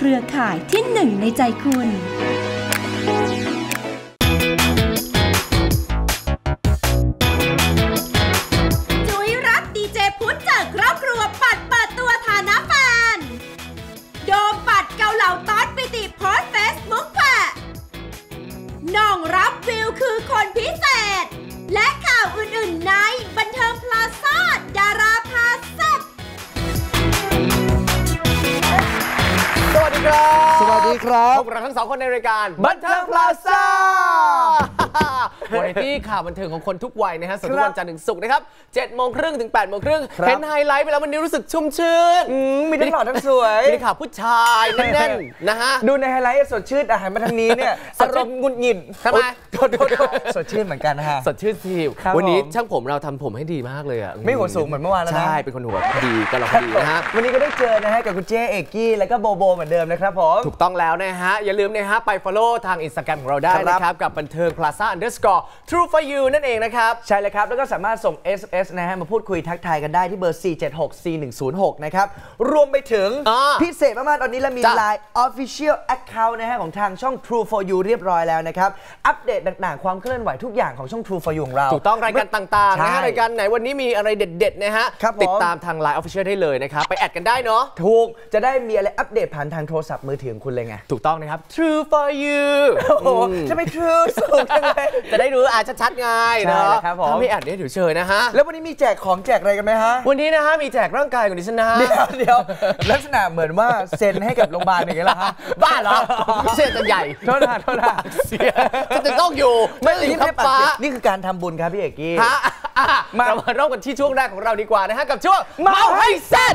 รือข่ายที่หนึ่งในใจคุณจุ๋ยรัตน์ดีเจพุทธจากครอบครัวปัดเปิดตัวฐานะแฟนโดมปัดเกาเหลาต๊อดปิติโพสเฟซบุ๊กแขวะน้องรับวิวคือคนพิเศษและข่าวอื่นๆในบันเทิงพลาซ่าดาราพาแซ่บสวัสดีครับสวัสดีครับพวกเราทั้งสองคนในรายการบันเทิงพลาซ่าวันที่ข่าวบันเทิงของคนทุกวัยนะฮะสดทุกวันจันทร์ถึงศุกร์นะครับ7:30 ถึง 8:30เห็นไฮไลท์ไปแล้ววันนี้รู้สึกชุ่มชื่นมีทั้งหล่อทั้งสวยมีข่าวผู้ชายแน่นๆนะฮะดูในไฮไลท์สดชื่นอาหารมาทางนี้เนี่ยอารมณ์หงุดหงิดทำไมสดชื่นเหมือนกันนะฮะสดชื่นสิวันนี้ช่างผมเราทำผมให้ดีมากเลยอ่ะไม่หัวสูงเหมือนเมื่อวานแล้วนะใช่เป็นคนหัวดีก็เราดีนะฮะวันนี้ก็ได้เจอนะฮะกับคุณเจเอกกี้แล้วก็โบโบเหมือนเดิมนะครับผมถูกต้องแล้วนะฮะอย่าลืมนะฮะไป follow ทาง Instagram ของเราได้นะครับกับบันเทิง plaza _ true for you นั่นเองนะครับใช่เลยครับแล้วก็สามารถส่ง SMS นะฮะมาพูดคุยทักทายกันได้ที่เบอร์ 4764106 นะครับรวมไปถึงพิเศษมากๆตอนนี้เรามี Line Official Account นะฮะของทางช่อง True for you เรียบร้อยแล้วนะครับอัปเดตต่างๆความเคลื่อนไหวทุกอย่างของช่อง True for you ของเราถูกต้องรายการต่างๆนะฮะรายการไหนวันนี้มีอะไรเด็ดๆนะฮะติดตามทาง Line Official ได้เลยนะครับไปแอดกันได้เนาะถูกจะได้มีอะไรอัปเดตผ่านทางโทรศัพท์มือถือของคุณเลยไงถูกต้องนะครับ True for you โอ้จะไม่ True สุดเลยจะได้รู้ชัดๆไงเนาะถ้าไม่แอดเนี่ยเดี๋ยวเฉยนะฮะแล้ววันนี้มีแจกของแจกอะไรกันไหมฮะวันนี้นะฮะมีแจกร่างกายของดิฉันนะฮะเดี๋ยวลักษณะเหมือนว่าเซ็นให้กับโรงพยาบาลอย่างเงี้ยเหรอฮะบ้าเหรอเส้นจะใหญ่โทษนะเสียจะต้องอยู่ไม่อยู่กับฟ้านี่คือการทำบุญครับพี่เอกกี้มาเริ่มกันที่ช่วงแรกของเราดีกว่านะฮะกับช่วงเมาให้เสร็จ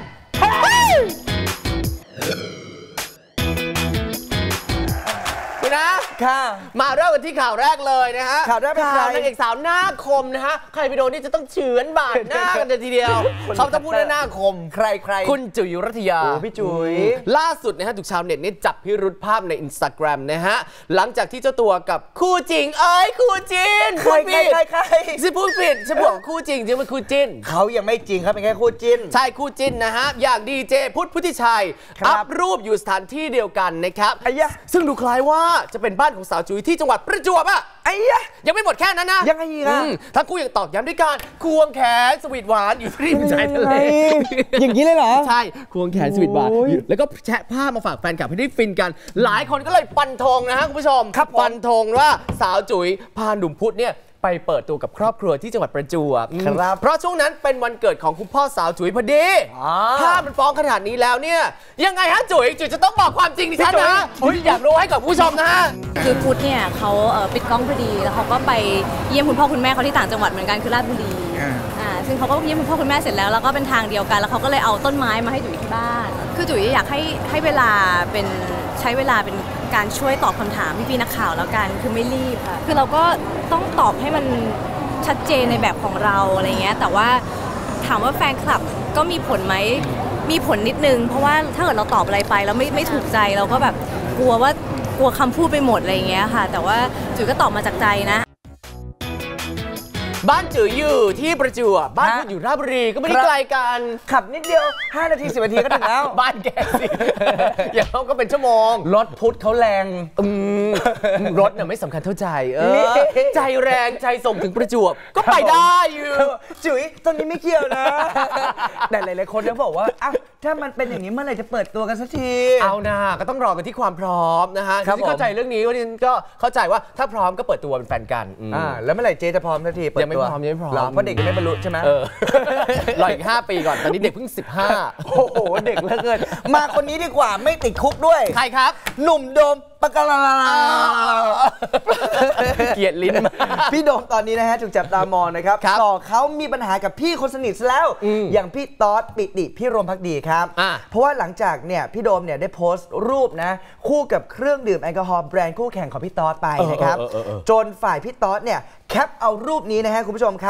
นะค่ะมาเริ่มกันที่ข่าวแรกเลยนะฮะข่าวแรกเป็นใครนางเอกสาวหน้าคมนะฮะใครไปโดนนี่จะต้องเฉือนบาดหน้ากันเลยทีเดียวเขาจะพูดหน้าคมใครคุณจุ๋ยรัตยาพี่จุ๋ยล่าสุดนะฮะถูกชาวเน็ตนี่จับพิรุธภาพใน Instagram นะฮะหลังจากที่เจ้าตัวกับคู่จริงคู่จินใครฉันพูดผิดฉันบอกคู่จริงจริงเป็นคู่จินเขายังไม่จริงครับเป็นแค่คู่จินใช่คู่จินนะฮะอย่างดีเจพุทธิชัยอัพรูปอยู่สถานที่เดียวกันนะครับซึ่งดูคล้ายว่าจะเป็นบ้านของสาวจุ๋ยที่จังหวัดประจวบอ่ะยังไม่หมดแค่นั้นนะยังไงอีกอ่ะทั้งคู่ยังตอกย้ำด้วยการควงแขนสวีทหวานอยู่ที่ริมชายทะเลอย่างนี้เลยเหรอใช่ควงแขนสวีทหวานแล้วก็แชะภาพมาฝากแฟนคลับให้ได้ฟินกันหลายคนก็เลยฟันธงนะฮะคุณผู้ชมฟันธงว่าสาวจุ๋ยพาหนุ่มพุทธเนี่ยไปเปิดตัวกับครอบครัวที่จังหวัดประจวบเพราะช่วงนั้นเป็นวันเกิดของคุณพ่อสาวจุ๋ยพอดีภาพมันฟ้องขนาดนี้แล้วเนี่ยยังไงฮะจุ๋ยจะต้องบอกความจริงดิฉันนะอยากรู้ให้กับผู้ชมนะคือพุทธเนี่ยเขาปิดกล้องพอดีแล้วเขาก็ไปเยี่ยมคุณพ่อคุณแม่เขาที่ต่างจังหวัดเหมือนกันคือราชบุรีซึ่งเขาก็เยี่ยมคุณพ่อคุณแม่เสร็จแล้วก็เป็นทางเดียวกันแล้วเขาก็เลยเอาต้นไม้มาให้จุ๋ยที่บ้านคือจุ๋ยอยากให้เวลาเป็นใช้เวลาเป็นการช่วยตอบคำถามพี่นักข่าวแล้วกันคือไม่รีบค่ะคือเราก็ต้องตอบให้มันชัดเจนในแบบของเราอะไรเงี้ยแต่ว่าถามว่าแฟนคลับก็มีผลไหมมีผลนิดนึงเพราะว่าถ้าเกิดเราตอบอะไรไปแล้วไม่ถูกใจเราก็แบบกลัวคำพูดไปหมดอะไรเงี้ยค่ะแต่ว่าจุ๋ยก็ตอบมาจากใจนะบ้านจุ๋ยอยู่ที่ประจวบบ้านพุทธอยู่ราชบุรีก็ไม่ได้ไกลกันขับนิดเดียว5 นาที 10 นาทีก็ถึงแล้วบ้านแกสิอย่างเขาก็เป็นชั่วโมงรถพุทธเขาแรงรถเนี่ยไม่สำคัญเท่าใจใจแรงใจส่งถึงประจวบก็ไปได้อยู่จุ๋ยตอนนี้ไม่เกี่ยวนะแต่หลายๆคนเนี่ยบอกว่าถ้ามันเป็นอย่างนี้เมื่อไหร่จะเปิดตัวกันสักทีเอานะก็ต้องรอกันที่ความพร้อมนะฮะที่เข้าใจเรื่องนี้วันนี้ก็เข้าใจว่าถ้าพร้อมก็เปิดตัวเป็นแฟนกันแล้วเมื่อไหร่เจจะพร้อมสักทียังไม่พร้อมเพราะเด็กยังไม่บรรลุใช่ไหมรออีก5 ปีก่อนตอนนี้เด็กเพิ่ง15 โอ้โหเด็กเหลือเกินมาคนนี้ดีกว่าไม่ติดคุกด้วยใครครับหนุ่มโดมปกลาเกลียดลิ้นพี่โดมตอนนี้นะฮะถูกจับตามองนะครับต่อเขามีปัญหากับพี่คนสนิทแล้วอย่างพี่ต๊อดปิติพี่รมภักดีครับเพราะว่าหลังจากเนี่ยพี่โดมเนี่ยได้โพสต์รูปนะคู่กับเครื่องดื่มแอลกอฮอล์แบรนด์คู่แข่งของพี่ต๊อดไปนะครับจนฝ่ายพี่ต๊อดเนี่ยแคปเอารูปนี้นะฮะคุณผู้ชมครับ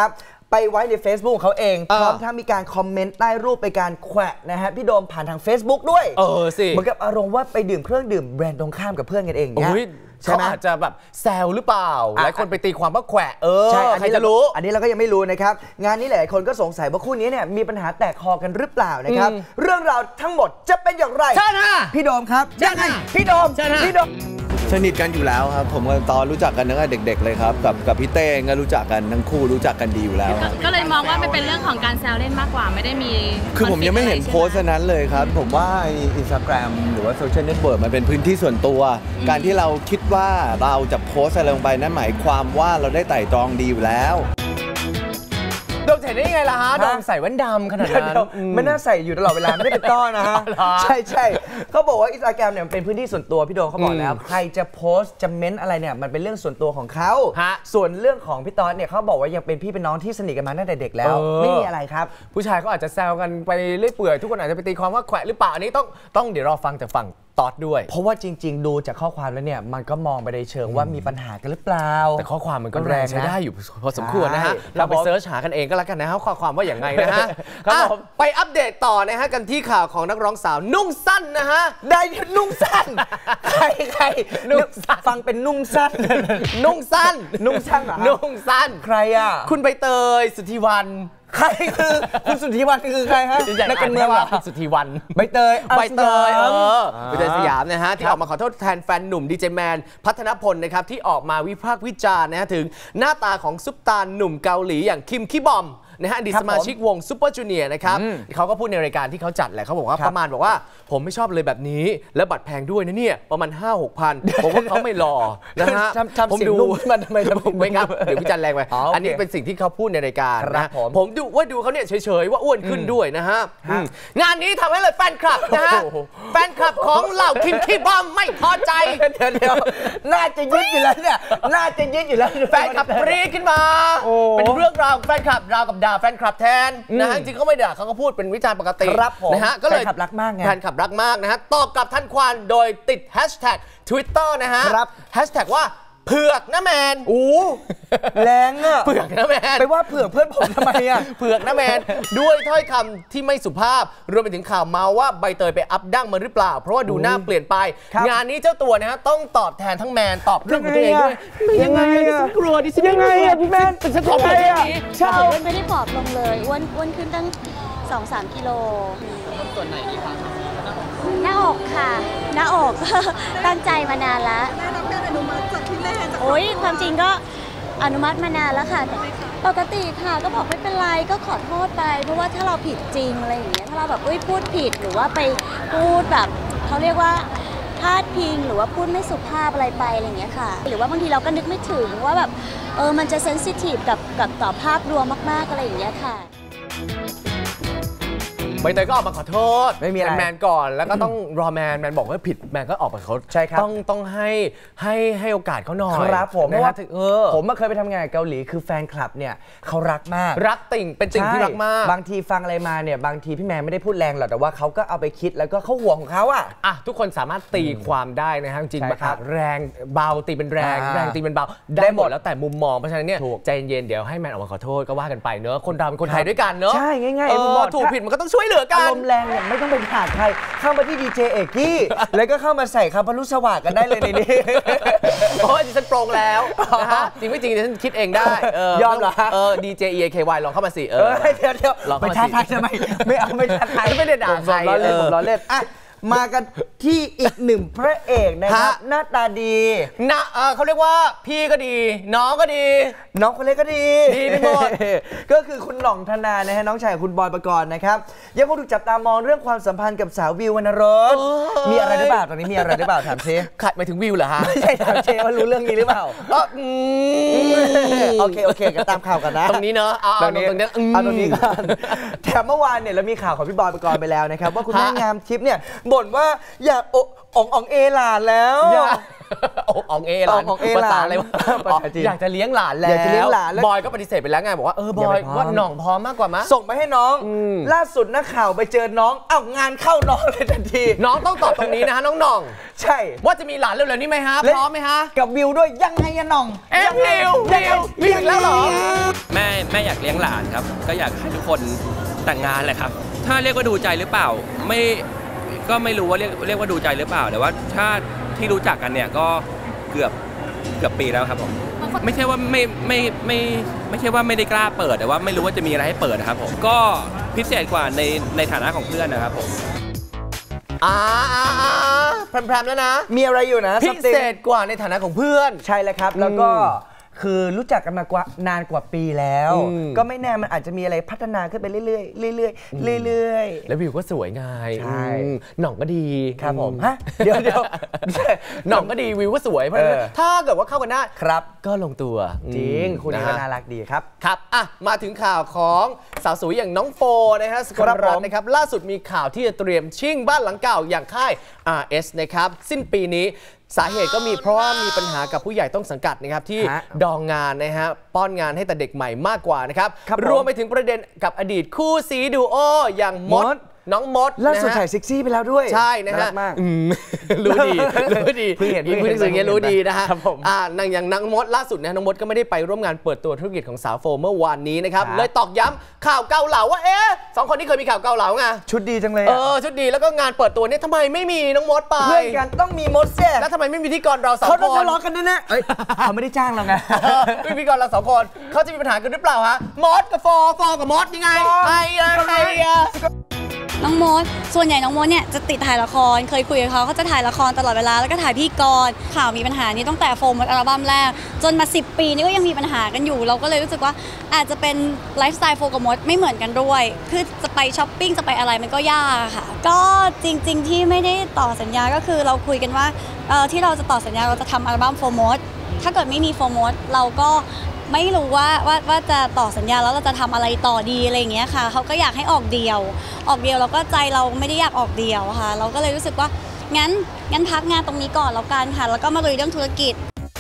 ไปไว้ใน Facebook ของเขาเองพร้อมทั้งมีการคอมเมนต์ใต้รูปไปการแขวะนะฮะพี่โดมผ่านทาง Facebook ด้วยสิเหมือนกับอารมณ์ว่าไปดื่มเครื่องดื่มแบรนด์ตรงข้ามกับเพื่อนกันเองเนี่ยเขาอาจจะแบบแซวหรือเปล่าหลายคนไปตีความว่าแขวะใช่ใครจะรู้อันนี้เราก็ยังไม่รู้นะครับงานนี้หลายคนก็สงสัยว่าคู่นี้เนี่ยมีปัญหาแตกคอกันหรือเปล่านะครับเรื่องราวทั้งหมดจะเป็นอย่างไรใช่ค่ะพี่โดมครับใช่ค่ะพี่โดมสนิทกันอยู่แล้วครับผมกับตอนรู้จักกันตั้งแต่เด็กๆเลยครับกับพี่เต้ก็รู้จักกันทั้งคู่รู้จักกันดีอยู่แล้วก็เลยมองว่ามันเป็นเรื่องของการแซวเล่นมากกว่าไม่ได้มีคือผมยังไม่เห็นโพสต์นั้นเลยครับผมว่า Instagram หรือว่าโซเชียลเน็ตเวิร์กมันเป็นพื้นที่ส่วนตัวการที่เราคิดว่าเราจะโพสต์อะไรลงไปนั่นหมายความว่าเราได้ไต่ตรองดีอยู่แล้วโดมเห็นได้ยังไงล่ะฮะโดมใส่แว่นดำขนาดนั้นไม่น่าใส่อยู่ตลอดเวลาไม่ได้เป็นต้อนนะฮะใช่เขาบอกว่า Instagram เนี่ยเป็นพื้นที่ส่วนตัวพี่โดมเขาบอกแล้วใครจะโพสต์จะเม้นอะไรเนี่ยมันเป็นเรื่องส่วนตัวของเขาส่วนเรื่องของพี่ต๊อดเนี่ยเขาบอกว่ายังเป็นพี่เป็นน้องที่สนิทกันมาตั้งแต่เด็กแล้วไม่มีอะไรครับผู้ชายเขาอาจจะแซวกันไปเรื่อยเปื่อยทุกคนอาจจะไปตีความว่าแขวะหรือเปล่าอันนี้ต้องเดี๋ยวรอฟังจากฝั่งตอดด้วยเพราะว่าจริงๆดูจากข้อความแล้วเนี่ยมันก็มองไปในเชิงว่ามีปัญหากันหรือเปล่าแต่ข้อความมันก็แรงใช้ได้อยู่พอสมควรนะฮะเราไปเสิร์ชหากันเองก็แล้วกันนะฮะข้อความว่าอย่างไงนะฮะไปอัปเดตต่อนะฮะกันที่ข่าวของนักร้องสาวนุ่งสั้นนะฮะได้นุ่งสั้นใครนุ่งสั้นฟังเป็นนุ่งสั้นนุ่งสั้นนุ่งสั้นนุ่งสั้นใครอ่ะคุณใบเตยสุทธิวรรณใครคือคุณสุทธิวรรณคือใครฮะนักการเมืองสุทธิวรรณใบเตยใบเตยสยามนะฮะที่ออกมาขอโทษแทนแฟนหนุ่มดีเจแมนพัฒนพลนะครับที่ออกมาวิพากษ์วิจารณ์นะฮะถึงหน้าตาของซุปตาหนุ่มเกาหลีอย่างคิมคิบอมนะฮะอดีตสมาชิกวงซูเปอร์จูเนียร์นะครับเขาก็พูดในรายการที่เขาจัดแหละเขาบอกว่าประมาณบอกว่าผมไม่ชอบเลยแบบนี้แล้วบัตรแพงด้วยนะเนี่ยประมาณ 5-6 พันผมว่าเขาไม่หล่อนะฮะผมดูมันทำไมไม่ครับเดี๋ยวพี่จันแรงไปอันนี้เป็นสิ่งที่เขาพูดในรายการนะผมดูเขาเนี่ยเฉยๆว่าอ้วนขึ้นด้วยนะฮะงานนี้ทำให้เลยแฟนคลับนะฮะแฟนคลับของเหล่าคิมคิบอมไม่พอใจเดี๋ยวน่าจะยึดอยู่แล้วเนี่ยน่าจะยึดอยู่แล้วแฟนคลับปรี๊ดขึ้นมาเป็นเรื่องราวแฟนคลับราวกับด่าแฟนคลับแทนนะฮะจริงเขาไม่ด่าเขาก็พูดเป็นวิจารณ์ปกตินะฮะก็เลยแฟนคลับรักมากไงแฟนคลับรักมากนะฮะตอบกลับทันควันโดยติดแฮชแท็ก Twitter นะฮะแฮชแท็กว่าเผือกนะแมนแรงอ่ะเผือกนะแมนไปว่าเผือกเพื่อนผมทำไมอ่ะเผือกนะแมนด้วยถ้อยคำที่ไม่สุภาพรวมไปถึงข่าวเมาว่าใบเตยไปอัพดั้งมาหรือเปล่าเพราะว่าดูหน้าเปลี่ยนไปงานนี้เจ้าตัวนะฮะต้องตอบแทนทั้งแมนตอบเรื่องของตัวเองด้วยยังไงอ่ะกลัวดิฉันยังไงอ่ะพี่แมนเป็นฉันทำไมอ่ะเช้าไม่ได้ผอมลงเลยอ้วนขึ้นตั้ง 2-3 กิโลส่วนไหนดีคะหน้าอกค่ะหน้าอกตั้งใจมานานแล้วโอ้ยความจริงก็อนุมัติมานานแล้วค่ะปกติค่ะก็บอกไม่เป็นไรก็ขอโทษไปเพราะว่าถ้าเราผิดจริงอะไรอย่างเงี้ยถ้าเราแบบพูดผิดหรือว่าไปพูดแบบเขาเรียกว่าพลาดพิงหรือว่าพูดไม่สุภาพอะไรไปอะไรอย่างเงี้ยค่ะหรือว่าบางทีเราก็นึกไม่ถึงว่าแบบมันจะเซนซิทีฟกับต่อภาพรวมมากๆอะไรอย่างเงี้ยค่ะใบเตยก็ออกมาขอโทษไม่มีอะไรแมนก่อนแล้วก็ต้องรอแมนบอกว่าผิดแมนก็ออกมาขอโทษใช่ครับต้องให้โอกาสเขาหน่อยครับผมเพราะว่าผมเคยไปทำงานเกาหลีคือแฟนคลับเนี่ยเขารักมากรักติ่งเป็นติ่งที่รักมากบางทีฟังอะไรมาเนี่ยบางทีพี่แมนไม่ได้พูดแรงหรอกแต่ว่าเขาก็เอาไปคิดแล้วก็เขาห่วงของเขาอ่ะทุกคนสามารถตีความได้นะฮะจริงๆแรงเบาตีเป็นแรงตีเป็นเบาได้หมดแล้วแต่มุมมองเพราะฉะนั้นเนี่ยใจเย็นเดี๋ยวให้แมนออกมาขอโทษก็ว่ากันไปเนอะคนเราเป็นคนไทยด้วยกันเนอะใช่ง่ายๆถูกผิดมันก็ต้องช่วยเหลือกันอารมณ์แรงไม่ต้องไปผ่านใครเข้ามาที่ดีเจเอกกี้แล้วก็เข้ามาใส่คำพลุสวัสดิ์กันได้เลยในนี้เพราะว่าดิฉันโปร่งแล้วนะฮะจริงไม่จริงดิฉันคิดเองได้ยอมเหรอดีเจ EAKY ลองเข้ามาสิเดี๋ยวไปท้าทายทำไมไม่เอาไม่ท้าทายไม่ได้ด่าใครผมล้อเล่นมากันที่อีกหนึ่งพระเอกนะครับหน้าตาดีนะเขาเรียกว่าพี่ก็ดีน้องก็ดีน้องคนเล็กก็ดีไปหมดก็คือคุณหน่องธนานะฮะน้องชายคุณบอยปกรณ์นะครับยังคงถูกจับตามองเรื่องความสัมพันธ์กับสาววิววรรณรสมีอะไรหรือเปล่าตอนนี้มีอะไรหรือเปล่าถามเชขัดไปถึงวิวเหรอฮะไม่ใช่ถามเชว่ารู้เรื่องนี้หรือเปล่าโอเคกันตามข่าวกันนะตรงนี้เนอะตรงนี้กันแต่เมื่อวานเนี่ยเรามีข่าวของพี่บอยปกรณ์ไปแล้วนะครับว่าคุณแม่งามทิพย์เนี่ยบ่นว่าอยากอ่องเอหลานแล้วอองเอหลานภาษาอะไรวะอยากจะเลี้ยงหลานแล้วบอยก็ปฏิเสธไปแล้วไงบอกว่าบอยว่าหน่องพร้อมมากกว่ามั้ยส่งไปให้น้องล่าสุดนักข่าวไปเจอน้องงานเข้าน้องเลยทันทีน้องต้องตอบตรงนี้นะฮะน้องหน่องใช่ว่าจะมีหลานเร็วๆนี้ไหมฮะพร้อมไหมฮะกับวิวด้วยยังไงอะน้องวิวแล้วเหรอแม่อยากเลี้ยงหลานครับก็อยากให้ทุกคนแต่งงานแหละครับถ้าเรียกว่าดูใจหรือเปล่าก็ไม่รู้ว่าเรียกว่าดูใจหรือเปล่าแต่ว่าถ้าที่รู้จักกันเนี่ยก็เกือบปีแล้วครับผมไม่ใช่ว่าไม่ใช่ว่าไม่ได้กล้าเปิดแต่ว่าไม่รู้ว่าจะมีอะไรให้เปิดนะครับผมก็พิเศษกว่าในฐานะของเพื่อนนะครับผมแพรมๆแล้วนะมีอะไรอยู่นะพิเศษกว่าในฐานะของเพื่อนใช่แล้วครับแล้วก็คือรู้จักกันมากว่านานกว่าปีแล้วก็ไม่แน่มันอาจจะมีอะไรพัฒนาขึ้นไปเรื่อยๆแล้ววิวก็สวยไงใช่หน่องก็ดีครับผมฮะเดี๋ยวหน่องก็ดีวิวก็สวยเพราะถ้าเกิดว่าเข้ากันได้ครับก็ลงตัวจริงคุณก็น่ารักดีครับครับมาถึงข่าวของสาวสวยอย่างน้องโฟนะฮะสกลรัตน์นะครับล่าสุดมีข่าวที่จะเตรียมชิ่งบ้านหลังเก่าอย่างค่าย RS นะครับสิ้นปีนี้สาเหตุก็มีเพราะว่ามีปัญหากับผู้ใหญ่ต้นสังกัดนะครับที่ดองงานนะฮะป้อนงานให้แต่เด็กใหม่มากกว่านะครับรวมไปถึงประเด็นกับอดีตคู่ซีดูโออย่างมดน้องมดล่าสุดถ่ายเซ็กซี่ไปแล้วด้วยใช่นะฮะรู้ดีเพิ่งเห็นสิ่งนี้รู้ดีนะฮะอย่างน้องมดล่าสุดนะน้องมดก็ไม่ได้ไปร่วมงานเปิดตัวธุรกิจของสาวโฟเมื่อวานนี้นะครับเลยตอกย้ำข่าวเกาเหลาว่าสองคนนี้เคยมีข่าวเกาเหลาไงชุดดีจังเลยชุดดีแล้วก็งานเปิดตัวนี้ทำไมไม่มีน้องมดไปเพื่อนกันต้องมีมดเสียแล้วทำไมไม่มีพิธีกรเราสองคนเขาทะเลาะกันแน่เขาไม่ได้จ้างเราไงพิธีกรเราสองคนเขาจะมีปัญหากันหรือเปล่าฮะมดกับโฟกับมดยังไงน้องมดส่วนใหญ่น้องมดเนี่ยจะติดถ่ายละครเคยคุยกับเขาจะถ่ายละครตลอดเวลาแล้วก็ถ่ายพิธีกรข่าวมีปัญหานี้ตั้งแต่โฟมอัลบั้มแรกจนมา10 ปีนี่ก็ยังมีปัญหากันอยู่เราก็เลยรู้สึกว่าอาจจะเป็นไลฟ์สไตล์โฟกับมดไม่เหมือนกันด้วยคือจะไปช้อปปิ้งจะไปอะไรมันก็ยากค่ะก็จริงๆที่ไม่ได้ต่อสัญญาก็คือเราคุยกันว่าที่เราจะต่อสัญญาเราจะทำอัลบั้มโฟมดถ้าเกิดไม่มีโฟมดเราก็ไม่รู้ว่าจะต่อสัญญาแล้วเราจะทำอะไรต่อดีอะไรอย่างเงี้ยค่ะเขาก็อยากให้ออกเดียวแล้วก็ใจเราไม่ได้อยากออกเดียวค่ะเราก็เลยรู้สึกว่างั้นพักงานตรงนี้ก่อนแล้วกันค่ะแล้วก็มาลุยเรื่องธุรกิจ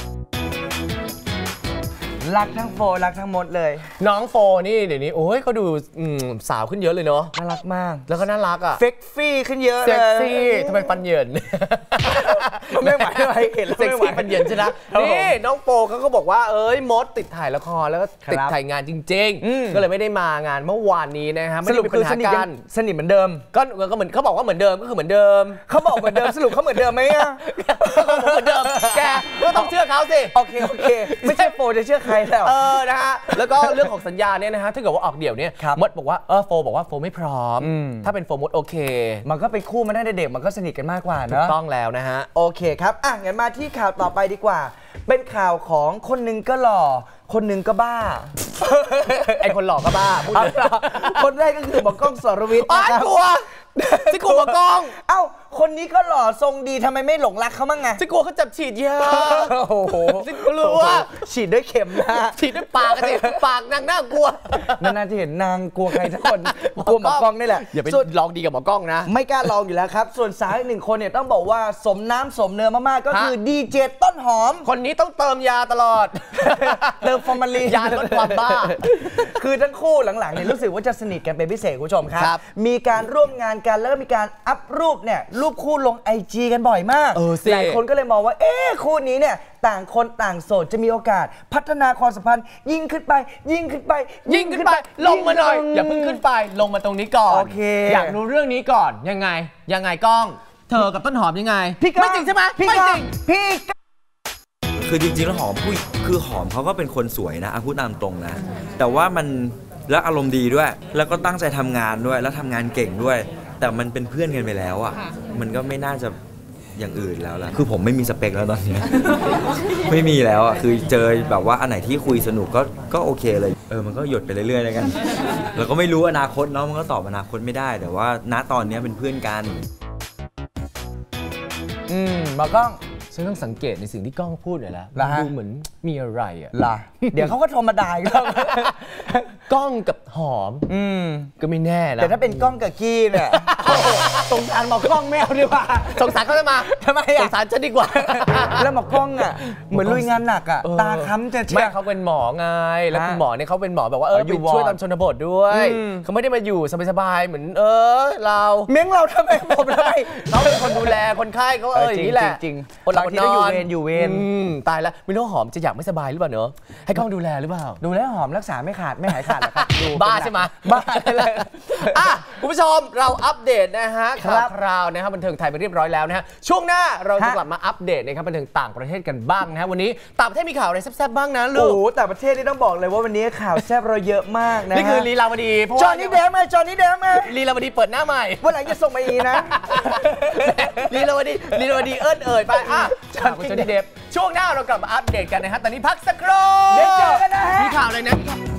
รักทั้งโฟรักทั้งมดเลยน้องโฟนี่เดี๋ยวนี้โอ้ยเขาดูสาวขึ้นเยอะเลยเนาะน่ารักมากแล้วก็น่ารักเซ็กซี่ขึ้นเยอะเลยเซ็กซี่ทำไมปันเหยินไม่ไหวเห็นแล้วเซ็กซี่ปันเหยินใช่ไหมนี่น้องโฟเขาก็บอกว่ามดติดถ่ายละครแล้วก็ติดถ่ายงานจริงๆก็เลยไม่ได้มางานเมื่อวานนี้นะครับสรุปคือสนิทเหมือนเดิมก็เหมือนเขาบอกว่าเหมือนเดิมก็คือเหมือนเดิมเขาบอกเหมือนเดิมสรุปเขาเหมือนเดิมไหมอ่ะเหมือนเดิมแกก็ต้องเชื่อเขาสิโอเคไม่ใช่โฟจะเชื่อใครแล้วนะฮะแล้วก็เรื่องของสัญญาเนี่ยนะฮะถ้าเกิดว่าออกเดี่ยวเนี่ยมดบอกว่าโฟบอกว่าโฟไม่พร้อมถ้าเป็นโฟมดโอเคมันก็เป็นคู่มาได้เด็กมันก็สนิทกันมากกว่าเนอะถูกต้องแล้วนะฮะโอเคครับงั้นมาที่ข่าวต่อไปดีกว่าเป็นข่าวของคนนึงก็หล่อคนนึงก็บ้าไอคนหล่อก็บ้าคนแรกก็คือหมอกล้องสรวิทย์นะครับกลัวที่กลัวหมอกล้องคนนี้ก็หล่อทรงดีทำไมไม่หลงรักเขาบ้างไงที่กลัวเขาจับฉีดยาโอ้โหที่กลัวฉีดด้วยเข็มนะฉีดด้วยปากสิปากนางน่ากลัวนานๆจะเห็นนางกลัวใครสักคนกลัวหมอกล้องนี่แหละอย่าไปลองดีกับหมอกล้องนะไม่กล้าลองอยู่แล้วครับส่วนสาวอีกหนึ่งคนเนี่ยต้องบอกว่าสมน้ำสมเนื้อมากๆก็คือดีเจต้นหอมคนนี้ต้องเติมยาตลอดเติมฟอร์มาลีนยาลดความบ้าคือทั้งคู่หลังๆเนี่ยรู้สึกว่าจะสนิทกันเป็นพิเศษคุณผู้ชมครับมีการร่วมงานกันแล้วก็มีการอัพรูปเนี่ยรูปคู่ลงIG กันบ่อยมากหลายคนก็เลยมองว่าคู่นี้เนี่ยต่างคนต่างโสดจะมีโอกาสพัฒนาความสัมพันธ์ยิ่งขึ้นไปลงมาหน่อยอย่าเพิ่งขึ้นไปลงมาตรงนี้ก่อนโอเคอยากรู้เรื่องนี้ก่อนยังไงกล้องเธอกับต้นหอมยังไงไม่จริงใช่ไหมไม่จริงพี่คือจริงๆแล้วหอมคือหอมเขาก็เป็นคนสวยนะพูดตามตรงนะแต่ว่ามันแล้วอารมณ์ดีด้วยแล้วก็ตั้งใจทำงานด้วยแล้วทำงานเก่งด้วยแต่มันเป็นเพื่อนกันไปแล้วอ่ะมันก็ไม่น่าจะอย่างอื่นแล้วล่ะคือผมไม่มีสเปคแล้วตอนนี้ ไม่มีแล้วอ่ะคือเจอแบบว่าอันไหนที่คุยสนุกก็โอเคเลยมันก็หยดไปเรื่อยๆแล้วกันแล้วก็ไม่รู้อนาคตเนาะมันก็ตอบอนาคตไม่ได้แต่ว่าณตอนนี้เป็นเพื่อนกันหมอกล้องฉันต้องสังเกตในสิ่งที่กล้องพูดหน่อยแล้วดูเหมือนมีอะไรอ่ะล่ะเดี๋ยวเขาก็โทรมาด่าอีกแล้วกล้องกับหอมก็ไม่แน่นะแต่ถ้าเป็นกล้องกับกี้เนี่ยสงสารหมอกล้องไม่เอาดีกว่าสงสารเขาจะมาทำไมอ่ะสงสารฉันดีกว่าแล้วหมอกล้องอ่ะเหมือนลุยงานหนักอ่ะตาค้ำจะไม่เขาเป็นหมอไงแล้วคุณหมอเนี่ยเขาเป็นหมอแบบว่าอยู่ช่วยตามชนบทด้วยเขาไม่ได้มาอยู่สบายๆเหมือนเราเม้งเราทำไมผมทำไมเขาเป็นคนดูแลคนไข้เขาอย่างนี้แหละจริงบางทีก็อยู่เวรตายแล้วไม่รู้หอมจะอยากไม่สบายหรือเปล่าเนอะให้กล้องดูแลหรือเปล่าดูแลหอมรักษาไม่หายขาดหรอกครับบ้าใช่ไหมบ้าเลยคุณผู้ชมเราอัปเดตนะฮะข่าวคราวนะครับบันเทิงไทยไปเรียบร้อยแล้วนะฮะช่วงหน้าเราจะกลับมาอัปเดตนะครับบันเทิงต่างประเทศกันบ้างนะฮะวันนี้ต่างประเทศมีข่าวอะไรแซ่บๆบ้างนะลูกโอ้แต่ประเทศนี่ต้องบอกเลยว่าวันนี้ข่าวแซ่บเราเยอะมากนะนี่คือลีลาวดีจอห์นนี่เดมจอห์นนี่เดมลีลาวดีเปิดหน้าใหม่วันไหนจะส่งมาอีนะลีลาวดีไปจอห์นนี่เดมช่วงหน้าเรากลับมาอัปเดตกันนะฮะตอนนี้พักสักครู่เดี๋ยวเจอกันนะฮะมีข่าวอะไรนะ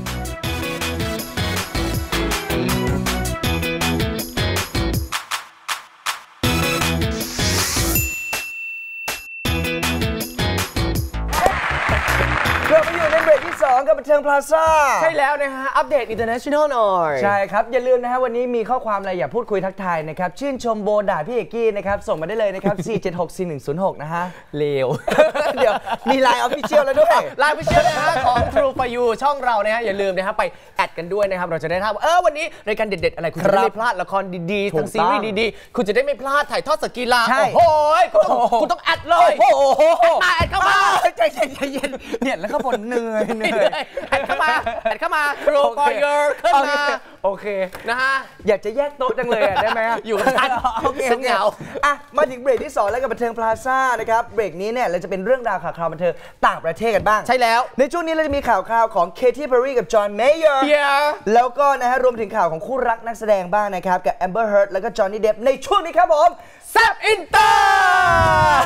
เราไปอยู่ในเบรกที่2กับบันเทิงพลาซ่าใช่แล้วนะฮะอัปเดต International หน่อยใช่ครับอย่าลืมนะฮะวันนี้มีข้อความอะไรอยากพูดคุยทักทายนะครับชื่นชมโบด่าพี่เอกกี้นะครับส่งมาได้เลยนะครับ4764106นะฮะเลวเดี๋ยวมีไลน์ออฟฟิเชียลแล้วด้วยไลน์ออฟฟิเชียลนะฮะของ True for You ช่องเรานะฮะอย่าลืมนะฮะไปแอดกันด้วยนะครับเราจะได้ทราบว่าวันนี้รายการเด็ดๆอะไรคุณจะไม่พลาดละครดีๆทั้งซีรีส์ดีๆคุณจะได้ไม่พลาดถ่ายทอดสดกีฬาโอ้โหคุณต้องแอดเลยแอดเข้ามาใจเย็นเนี่ยแล้วก็บ่นเหนื่อยแอดเข้ามา True for You ขึ้นมาโอเคนะฮะอยากจะแยกโต๊ะจังเลยได้ไหมอยู่กันซึ่งเหงามาถึงเบรกที่2แล้วกับบันเทิงพลาซ่านะครับเบรกนี้เนี่ยเราจะเป็นเรื่องราวข่าวบันเทิงต่างประเทศกันบ้างใช่แล้วในช่วงนี้เราจะมีข่าวของเคที่เพอร์รี่กับจอห์นเมเยอร์แล้วก็นะฮะรวมถึงข่าวของคู่รักนักแสดงบ้างนะครับกับแอมเบอร์เฮิร์ตแล้วก็จอห์นนี่เดปในช่วงนี้ครับผมแซ่บอินเตอร์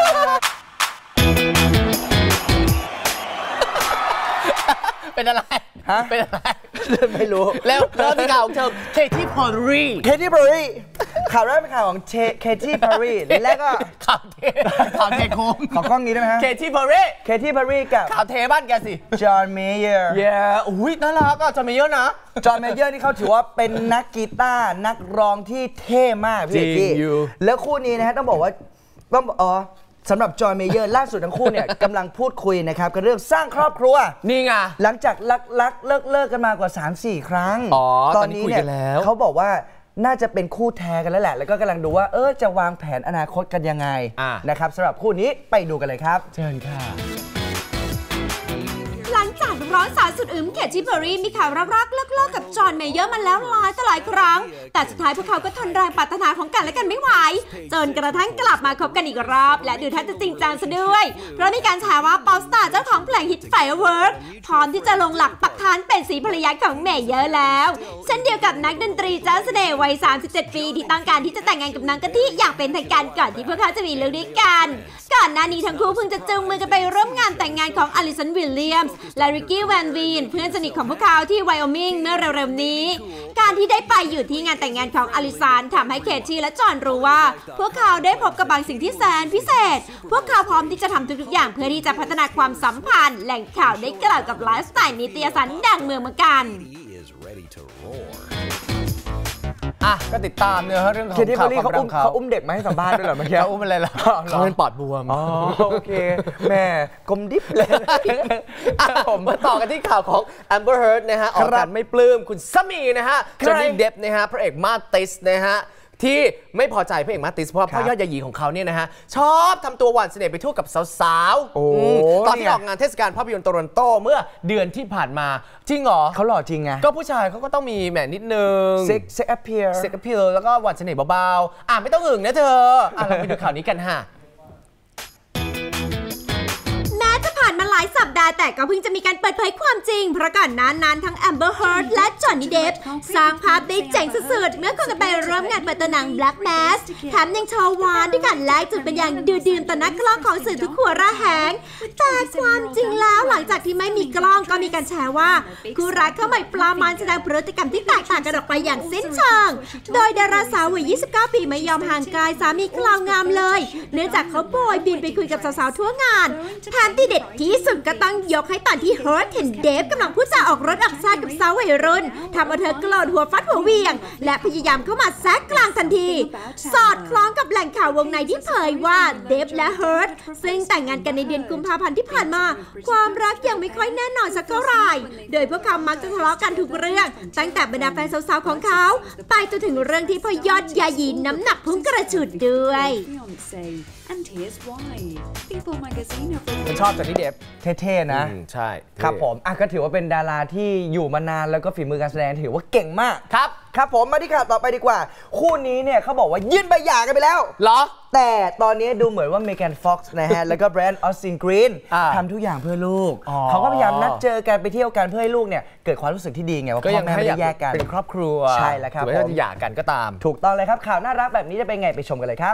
เป็นอะไรเป็นอะไรไม่รู้แล้วที่ข่าวของเธอเคที่เพอร์รี่ข่าวแรกเป็นข่าวของเคที่เพอร์รี่แล้วก็ข่าวเทโค้งขอกล้องนี้ได้ไหมฮะเคที่เพอร์รี่กับข่าวเทบ้านแกสิจอห์นเมเยอร์อุ้ยน่ารักจอห์นเมเยอร์นะจอห์นเมเยอร์นี่เขาถือว่าเป็นนักกีตาร์นักร้องที่เท่มากพี่แล้วคู่นี้นะฮะต้องบอกว่าสำหรับจอห์นเมเยอร์ล่าสุดทั้งคู่เนี่ยกำลังพูดคุยนะครับกับเรื่องสร้างครอบครัวนี่ไงหลังจากลักเลิกกันมากว่า 3-4 ครั้งตอนนี้เนี่ยเขาบอกว่าน่าจะเป็นคู่แท้กันแล้วแหละแล้วก็กำลังดูว่าจะวางแผนอนาคตกันยังไงนะครับสำหรับคู่นี้ไปดูกันเลยครับเชิญค่ะหลังจากร้อนสาวสุดอึมเคที่เพอร์รี่มีข่าวรักๆเลิกกับจอห์นเมเยอร์มาแล้วหลายครั้งแต่สุดท้ายพวกเขาก็ทนแรงปรารถนาของกันและกันไม่ไหวจนกระทั่งกลับมาคบกันอีกรอบและดูท่าจะจริงจังซะด้วยเพราะมีการแฉว่าป๊อปสตาร์เจ้าของเพลงฮิต Firework พร้อมที่จะลงหลักปักฐานเป็นสีภรรยาของเมเยอร์แล้วเช่นเดียวกับนักดนตรีเจ้าเสน่ห์วัย37 ปีที่ต้องการที่จะแต่งงานกับนางกะทิอย่างเป็นทางการก่อนที่พวกเขาจะมีลูกด้วยกันก่อนหน้านี้ทั้งคู่เพิ่งจะจูงมือกันไปร่วมงานแต่งงานของอลิสันวิลเลียมส์และริกกี้แวนวีนเพื่อนสนิทของพวกเขาที่ไวโอมิงเมื่อเร็วๆนี้การที่ได้ไปอยู่ที่งานแต่งงานของอลิสันทำให้เคที่และจอห์นรู้ว่าพวกเขาได้พบกับบางสิ่งที่แสนพิเศษพวกเขาพร้อมที่จะทำทุกๆอย่างเพื่อที่จะพัฒนาความสัมพันธ์แหล่งข่าวได้กล่าวกับไลฟ์สไตล์นิตยสารดังเมืองมากันก็ติดตามเนื้อเรื่องของข่าวความรักเขาอุ้มเด็กมาให้สัมภาษณ์ด้วยเหรอเมื่อกี้อุ้มอะไรล่ะเขาเป็นปอดบวมโอเคแม่กลมดิบเลยผมมาต่อกันที่ข่าวของ Amber Heard นะฮะออกการไม่ปลื้มคุณสามีนะฮะจอห์นนี่เดปนะฮะพระเอกมาติสนะฮะที่ไม่พอใจพระเอกมาติสเพราะพ่อยอดยาหยีของเขาเนี่ยนะฮะชอบทำตัวหวานเสน่ห์ไปทั่วกับสาวๆตอนที่ออกงานเทศกาลภาพยนตร์โตรอนโตเมื่อเดือนที่ผ่านมาจริงเหรอเขาหล่อจริงไงก็ผู้ชายเขาก็ต้องมีแหมนิดนึงเซ็กแอพเพียลแล้วก็หวานเสน่ห์เบาๆไม่ต้องหึงนะเธอเราไปดูข่าวนี้กันฮะผ่านมาหลายสัปดาห์แต่ก็เพิ่งจะมีการเปิดเผยความจริงเพราะก่อนหน้านั้นทั้งแอมเบอร์เฮิร์ดและจอห์นนี่เดปสร้างภาพได้เจ๋งสุดๆเมื่อควงกันไปร่วมงานเปิดตัวหนัง Black Mass แถมยังโชว์หวานด้วยกันแลกจุดเป็นอย่างดูดื่มต่อหน้ากล้องของสื่อทุกหัวระแหงแต่ความจริงแล้วหลังจากที่ไม่มีกล้องก็มีการแชร์ว่าคู่รักเข้าใหม่ปลามันแสดงพฤติกรรมที่แตกต่างกันออกไปอย่างสิ้นเชิงโดยดาราสาววัย 29 ปีไม่ยอมห่างกายสามีคลาวงามเลยเนื่องจากเขาโบยบินไปคุยกับสาวๆทั่วงานแถมที่เด็ดที่สุดก็ต้องยกให้ตอนที่เฮิร์ทเห็นเดฟกำลังพูดจาออกรถออกชาติกับสาววัยรุ่นทำเอาเธอโกรธหัวฟัดหัวเวียงและพยายามเข้ามาแทรกกลางทันทีสอดคล้องกับแหล่งข่าววงในที่เผยว่าเดฟและเฮิร์ทซึ่งแต่งงานกันในเดือนกุมภาพันธ์ที่ผ่านมาความรักยังไม่ค่อยแน่นอนสักเท่าไหร่โดยพวกเขามักจะทะเลาะกันทุกเรื่องตั้งแต่บรรดาแฟนสาวๆของเขาไปจนถึงเรื่องที่พยอดยายีน้ำหนักพุ่งกระฉูดด้วยฉันชอบจอห์นนี่เดปเท่ๆนะใช่ครับผมก็ถือว่าเป็นดาราที่อยู่มานานแล้วก็ฝีมือการแสดงถือว่าเก่งมากครับผมมาที่ข่าวต่อไปดีกว่าคู่นี้เนี่ยเขาบอกว่ายื่นใบหย่ากันไปแล้วเหรอแต่ตอนนี้ดูเหมือนว่าเมแกนฟ็อกซ์นะฮะแล้วก็แบรนด์ออสตินกรีนทำทุกอย่างเพื่อลูกเขาก็พยายามนัดเจอกันไปเที่ยวกันเพื่อให้ลูกเนี่ยเกิดความรู้สึกที่ดีไงว่าพ่อแม่ไม่ได้แยกกันเป็นครอบครัวใช่แล้วครับไม่ว่าจะหย่ากันก็ตามถูกต้องเลยครับข่าวน่ารักแบบนี้จะเป็นไงไปชมกันเลยครับ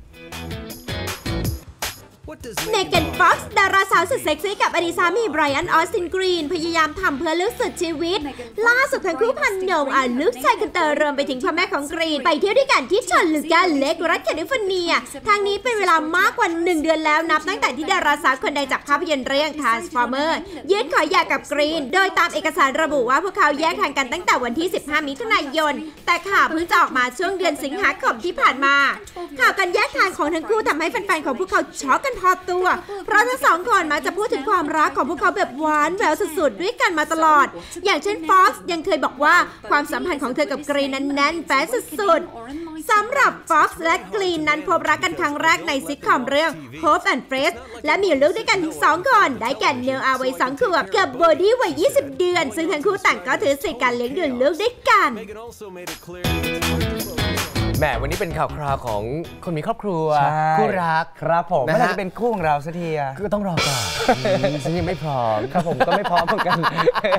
เมแกนฟ็อกซ์ดาราสาวสุดเซ็กซี่กับอดีตสามีไบรอันออสตินกรีนพยายามทำเพื่อลูกสุดชีวิตล่าสุดทั้งคู่พันนมลูกชายคนโตรวมไปถึงพ่อแม่ของกรีนไปเที่ยวด้วยกันที่ชอนลูกาเล็กรัฐแคลิฟอร์เนียทางนี้เป็นเวลามากกว่า1 เดือนแล้วนับตั้งแต่ที่ดาราสาวคนใดจากภาพยนตร์เรื่อง Transformer ยื่นขอหย่ากับกรีนโดยตามเอกสารระบุว่าพวกเขาแยกทางกันตั้งแต่วันที่ 15 มิถุนายนแต่ข่าวเพิ่งจะออกมาช่วงเดือนสิงหาคมที่ผ่านมาข่าวการแยกทางของทั้งคู่ทำให้แฟนๆของพวกเขาช็อกกันพอตัวเพราะทั้งสองคนมักจะพูดถึงความรักของพวกเขาแบบหวานแหววสุดๆด้วยกันมาตลอดอย่างเช่นฟ็อกซ์ยังเคยบอกว่าความสัมพันธ์ของเธอกับกรีนนั้นแน่นแฟ้นสุดๆสำหรับฟ็อกซ์และกรีนนั้นพบรักกันครั้งแรกในซิทคอมเรื่อง Hope and Faith และมีลูกด้วยกันถึง2 คนได้แก่เนลอาวัย 2 ขวบกับโบดี้วัย 20 เดือนซึ่งทั้งคู่ต่างก็ถือสิทธิการเลี้ยงดูลูกด้วยกันแหมวันนี้เป็นข่าวคราวของคนมีครอบครัวคู่รักครับผมไม่น่าจะเป็นคู่ของเราสักทีก็ต้องรอก่อนฉันยังไม่พร้อมครับผมก็ไม่พร้อมเหมือนกัน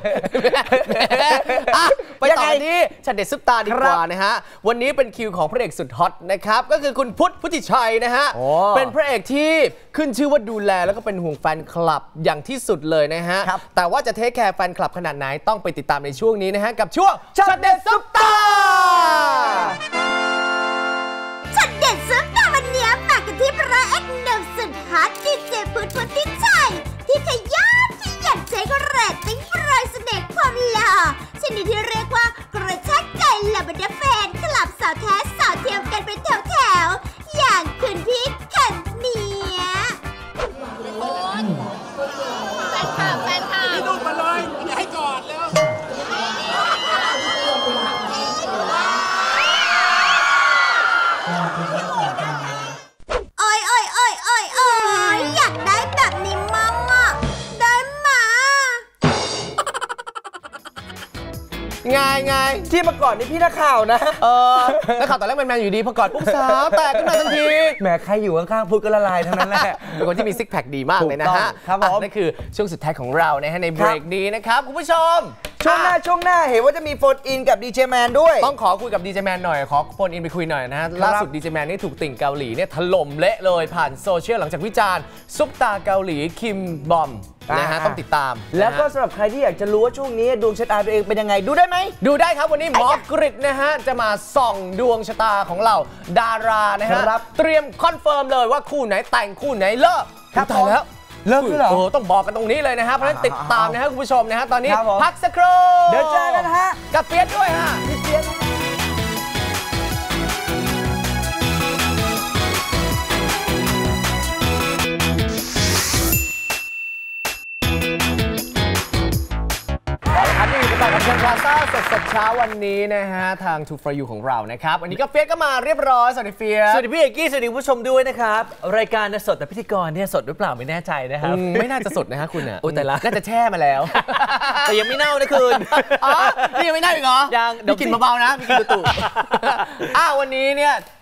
ไปต่อที่ชัดเด็ดซุปตาดีกว่านะฮะวันนี้เป็นคิวของพระเอกสุดฮอตนะครับก็คือคุณพุทธ พุทธิชัยนะฮะเป็นพระเอกที่ขึ้นชื่อว่าดูแลแล้วก็เป็นห่วงแฟนคลับอย่างที่สุดเลยนะฮะแต่ว่าจะเทคแคร์แฟนคลับขนาดไหนต้องไปติดตามในช่วงนี้นะฮะกับช่วงชัดเด็ดซุปตาชัดเด็ดซุปตาวันนี้มากันที่พระเอกหนุ่มสุดฮอตดีเจพุทธ พุทธิชัยที่ขยันใช้เรตติ้งโปรยเสน่ห์ความหล่อชนิดที่เรียกว่ากระชากใจเหล่าบรรดาแฟนคลับสาวแท้สาวเทียมกันเป็นแถวๆอย่างคุณพี่ขันเนียแฟนคลับให้ลูกมาเลยอย่าให้กอดแล้วอยากได้แบบนี้มั่งอ่ะได้มาไงที่มาก่อนนี่พี่นักข่าวนะนักข่าวตอนแรกแมนๆอยู่ดีพอก่อนปุ๊บสาวแตกขึ้นมาทันทีแหมใครอยู่ข้างๆพูดก็ละลายทั้งนั้นแหละเป็นคนที่มีซิกแพคดีมากเลยนะฮะครับผมนั่นคือช่วงสุดท้ายของเรานะฮะในเบรกนี้นะครับคุณผู้ชมช่วงหน้าเห็นว่าจะมีโฟนอินกับดีเจแมนด้วยต้องขอคุยกับดีเจแมนหน่อยขอโฟนอินไปคุยหน่อยนะฮะล่าสุดดีเจแมนนี่ถูกติ่งเกาหลีเนี่ยถล่มเละเลยผ่านโซเชียลหลังจากวิจารณ์ซุปตาเกาหลีคิมบอมนะฮะต้องติดตามแล้วก็สำหรับใครที่อยากจะรู้ว่าช่วงนี้ดวงชะตาตัวเองเป็นยังไงดูได้ไหมดูได้ครับวันนี้หมอกฤษนะฮะจะมาส่องดวงชะตาของเราดารานะฮะเตรียมคอนเฟิร์มเลยว่าคู่ไหนแต่งคู่ไหนเลิกครับตายแล้วเลิกเหรอต้องบอกกันตรงนี้เลยนะฮะเพราะฉะนั้นติดตามนะฮะคุณผู้ชมนะฮะตอนนี้พักสักครู่เดี๋ยวเจอกันฮะกับเฟียสด้วยฮะเฟียสกับเชิญพลาซ่าสดเช้าวันนี้นะฮะทาง Two for You ของเรานะครับวันนี้ก็เฟียสก็มาเรียบร้อยสวัสดีเฟียสสวัสดีพี่เอกกี้สวัสดีผู้ชมด้วยนะครับรายการสดแต่พิธีกรเนี่ยสดหรือเปล่าไม่แน่ใจนะครับไม่น่าจะสดนะฮะคุณอ่ะโอ้แต่ละน่าจะแช่มาแล้วแต่ยังไม่เน่านะคุณอ๋อนี่ยังไม่เน่าอีกเหรอยังมีกลิ่นเบาๆนะมีกลิ่นตุ่วันนี้เนี่ย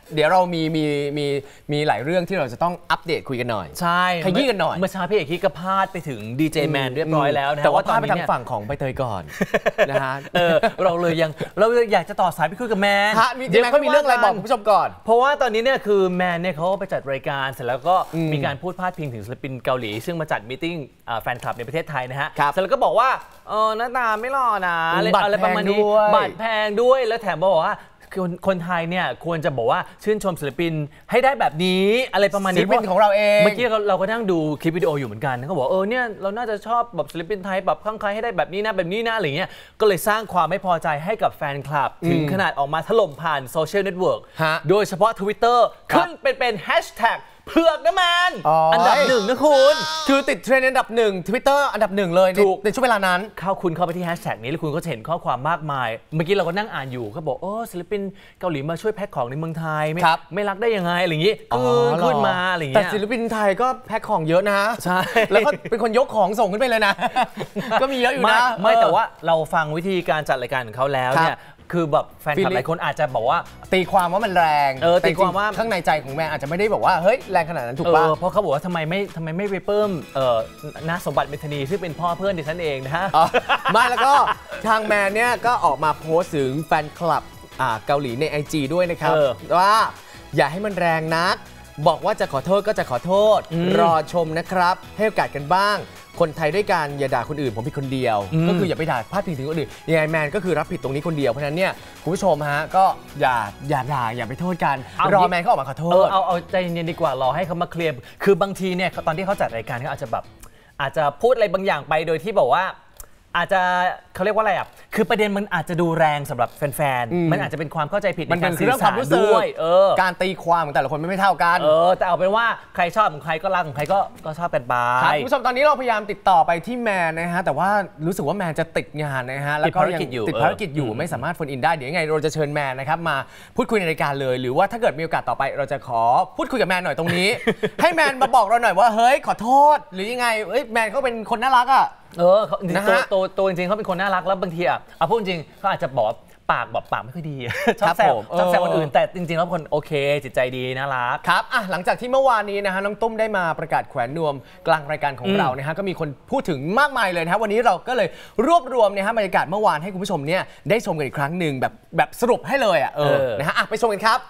เดี๋ยวเรามีหลายเรื่องที่เราจะต้องอัปเดตคุยกันหน่อยใช่ขยี้กันหน่อยเมื่อเช้าพี่เอกกี้ก็พาดไปถึงดีเจแมนเรียบร้อยแล้วนะแต่ว่าตอนพาดไปนี้ทางเนี่ยฝั่งของใบเตยก่อนนะฮะเราเลยอยากจะต่อสายไปคุยกับแมนเดี๋ยวแมนเขามีเรื่องอะไรบอกคุณผู้ชมก่อนเพราะว่าตอนนี้เนี่ยคือแมนเนี่ยเขาไปจัดรายการเสร็จแล้วก็มีการพูดพาดพิงถึงศิลปินเกาหลีซึ่งมาจัดมีตติ้งแฟนคลับในประเทศไทยนะฮะครับเสร็จแล้วก็บอกว่าหน้าตาไม่หล่อนะบัตรอะไรประมาณนี้แพงด้วยบัตรแพงด้วยแล้วแถมบอกว่าคนไทยเนี่ยควรจะบอกว่าชื่นชมศิลปินให้ได้แบบนี้อะไรประมาณศินี้ลปินของเราเองเมื่อกี้เราก็นั่งดูคลิปวิดีโออยู่เหมือนกันเขาบอกเนี่ยเราน่าจะชอบแบบศิลปินไทยแบบข้างใครให้ได้แบบนี้นะแบบนี้นะอะไรเงี้ยก็เลยสร้างความไม่พอใจให้กับแฟนคลับถึงขนาดออกมาถล่มผ่านโซเชียลเน็ตเวิร์กฮะโดยเฉพาะ Twitter ขึ้นเป็นแฮชแท็กเผือกนะแมนอ๋ออัอันดับหนึ่งนะคุณคือติดเทรนด์อันดับ1 Twitter อันดับ1เลยในช่วงเวลานั้นคุณเข้าไปที่แฮชแท็กนี้แล้วคุณก็จะเห็นข้อความมากมาย เมื่อกี้เราก็นั่งอ่านอยู่เขาบอกศิลปินเกาหลีมาช่วยแพ็คของในเมืองไทยไม่รักได้ยังไงอะไรอย่างงี้ขึ้นมาอะไรอย่างแต่เงี้ยศิลปินไทยก็แพ็คของเยอะนะใช่แล้วก็เป็นคนยกของส่งขึ้นไปเลยนะ ก็มีเยอะอยู่นะไม่แต่ว่าเราฟังวิธีการจัดรายการของเขาแล้วเนี่ยคือแบบแฟนคลับหลายคนอาจจะบอกว่าตีความว่ามันแรงตีความว่าข้างในใจของแม่อาจจะไม่ได้บอกว่าเฮ้ยแรงขนาดนั้นถูกป่ะเพราะเขาบอกว่าทำไมไม่ไปเพิ่มณสมบัติเมธานีซึ่งเป็นพ่อเพื่อนดิฉันเองนะฮะไม่แล้วก็ทางแมนเนี่ยก็ออกมาโพสต์ถึงแฟนคลับเกาหลีใน IG ด้วยนะครับว่าอย่าให้มันแรงนักบอกว่าจะขอโทษก็จะขอโทษรอชมนะครับให้โอกาสกันบ้างคนไทยด้วยกันอย่าด่าคนอื่นผมผิดคนเดียวก็คืออย่าไปด่าพาดพิงถึงคนอื่นยังไงแมนก็คือรับผิดตรงนี้คนเดียวเพราะฉะนั้นเนี่ยคุณผู้ชมฮะก็อย่าด่าอย่าไปโทษกันรอแมนเขาออกมาขอโทษเอาใจเย็นๆดีกว่ารอให้เขามาเคลียร์คือบางทีเนี่ยตอนที่เขาจัดรายการเขาอาจจะพูดอะไรบางอย่างไปโดยที่บอกว่าอาจจะเขาเรียกว่าอะไรคือประเด็นมันอาจจะดูแรงสำหรับแฟนๆมันอาจจะเป็นความเข้าใจผิดในการสื่อสารด้วยการตีความของแต่ละคนไม่เท่ากันแต่เอาเป็นว่าใครชอบของใครก็รักของใครก็ชอบกันไปคุณผู้ชมตอนนี้เราพยายามติดต่อไปที่แมนนะฮะแต่ว่ารู้สึกว่าแมนจะติดงานนะฮะแล้วก็ยังติดภารกิจอยู่ไม่สามารถโฟนอินได้เดี๋ยวยังไงเราจะเชิญแมนนะครับมาพูดคุยในรายการเลยหรือว่าถ้าเกิดมีโอกาสต่อไปเราจะขอพูดคุยกับแมนหน่อยตรงนี้ ให้แมนมาบอกเราหน่อยว่าเฮ้ยขอโทษหรือยังไงแมนเขาเป็นคนน่ารักตัวจริงๆเขาเป็นคนน่ารักแล้วบางทีพูดจริงเขาอาจจะบอกปากไม่ค่อยดีชอบแซวคนอื่นแต่จริงๆแล้วคนโอเคจิตใจดีน่ารักครับหลังจากที่เมื่อวานนี้นะฮะน้องตุ้มได้มาประกาศแขวนนวมกลางรายการของเรานะฮะก็มีคนพูดถึงมากมายเลยนะฮะวันนี้เราก็เลยรวบรวมนะฮะบรรยากาศเมื่อวานให้คุณผู้ชมเนี่ยได้ชมกันอีกครั้งหนึ่งแบบสรุปให้เลยนะฮะไปชมกันครับ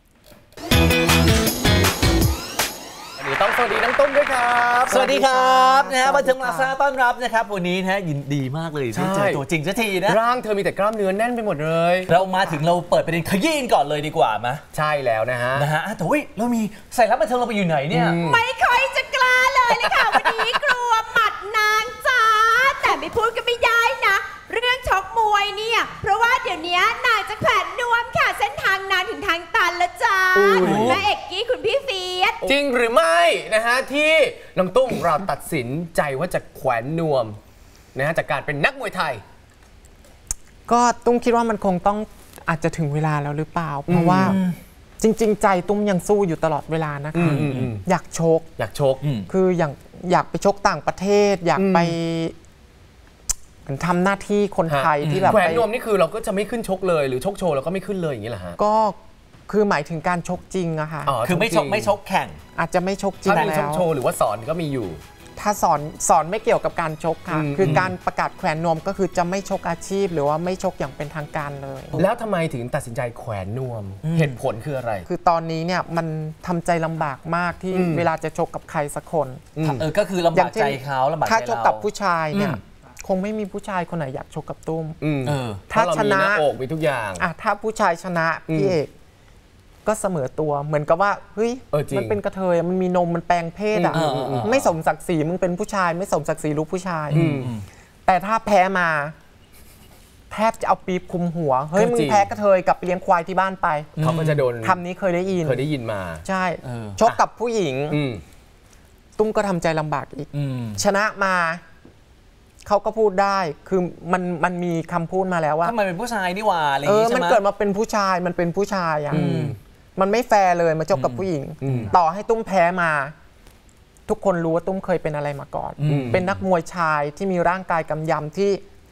ต้องสวัสดีน้องตุ้มด้วยครับสวัสดีครับนะฮะบันเทิงพลาซ่าต้อนรับนะครับวันนี้นะฮะยินดีมากเลยที่เจอตัวจริงสักทีนะร่างเธอมีแต่กล้ามเนื้อแน่นไปหมดเลยเรามาถึงเราเปิดประเด็นขยี้ก่อนเลยดีกว่าไหมใช่แล้วนะฮะแต่เรามีใส่รับบันเทิงเราไปอยู่ไหนเนี่ยไม่ค่อยจะกล้าเลยค่ะวันนี้กลัวหมัดนางจ้าแต่ไม่พูดก็ไม่ได้นะเรื่องชกมวยเนี่ยเพราะว่าเดี๋ยวนี้นางจะแขวนนวมค่ะเส้นทางนานถึงทางตันแล้วจ้าแม่เอกกี้คุณพี่เฟียสจริงหรือไม่นะฮะที่น้องตุ้มเราตัดสินใจว่าจะแขวนนวมนะฮะจากการเป็นนักมวยไทยก็ตุ้มคิดว่ามันคงต้องอาจจะถึงเวลาแล้วหรือเปล่าเพราะว่าจริงๆใจตุ้มยังสู้อยู่ตลอดเวลานะคะอยากชกคืออยากไปชกต่างประเทศอยากไปทำหน้าที่คนไทยที่แบบแขวนนวมนี่คือเราก็จะไม่ขึ้นชกเลยหรือชกโชว์เราก็ไม่ขึ้นเลยอย่างนี้เหรอฮะก็คือหมายถึงการชกจริงอะค่ะคือไม่ชกแข่งอาจจะไม่ชกจริงแล้วถ้ามีชกโชว์หรือว่าสอนก็มีอยู่ถ้าสอนไม่เกี่ยวกับการชกค่ะคือการประกาศแขวนนวมก็คือจะไม่ชกอาชีพหรือว่าไม่ชกอย่างเป็นทางการเลยแล้วทำไมถึงตัดสินใจแขวนนวมเหตุผลคืออะไรคือตอนนี้เนี่ยมันทำใจลำบากมากที่เวลาจะชกกับใครสักคนก็คือลำบากใจเขาลำบากใจเราถ้าชกกับผู้ชายเนี่ยคงไม่มีผู้ชายคนไหนอยากชกกับตุ้มถ้าชนะอกมีทุกอย่างถ้าผู้ชายชนะพี่เอกก็เสมอตัวเหมือนกับว่าเฮ้ยมันเป็นกระเทยมันมีนมมันแปลงเพศไม่สมศักดิ์ศรีมึงเป็นผู้ชายไม่สมศักดิ์ศรีลูกผู้ชายแต่ถ้าแพ้มาแทบจะเอาปี๊บคุมหัวเฮ้ยมึงแพ้กระเทยกับเลี้ยงควายที่บ้านไปเขาก็จะโดนคำนี้เคยได้ยินมาใช่ชกกับผู้หญิงตุ้มก็ทำใจลำบากอีกชนะมาเขาก็พูดได้คือมันมีคำพูดมาแล้วว่าทำไมเป็นผู้ชายนี่หว่าอะไรอย่างงี้ใช่ไหมมันเกิดมาเป็นผู้ชายมันเป็นผู้ชายมันไม่แฟร์เลยมาชกกับผู้หญิงต่อให้ตุ้มแพ้มาทุกคนรู้ว่าตุ้มเคยเป็นอะไรมาก่อนเป็นนักมวยชายที่มีร่างกายกำยำที่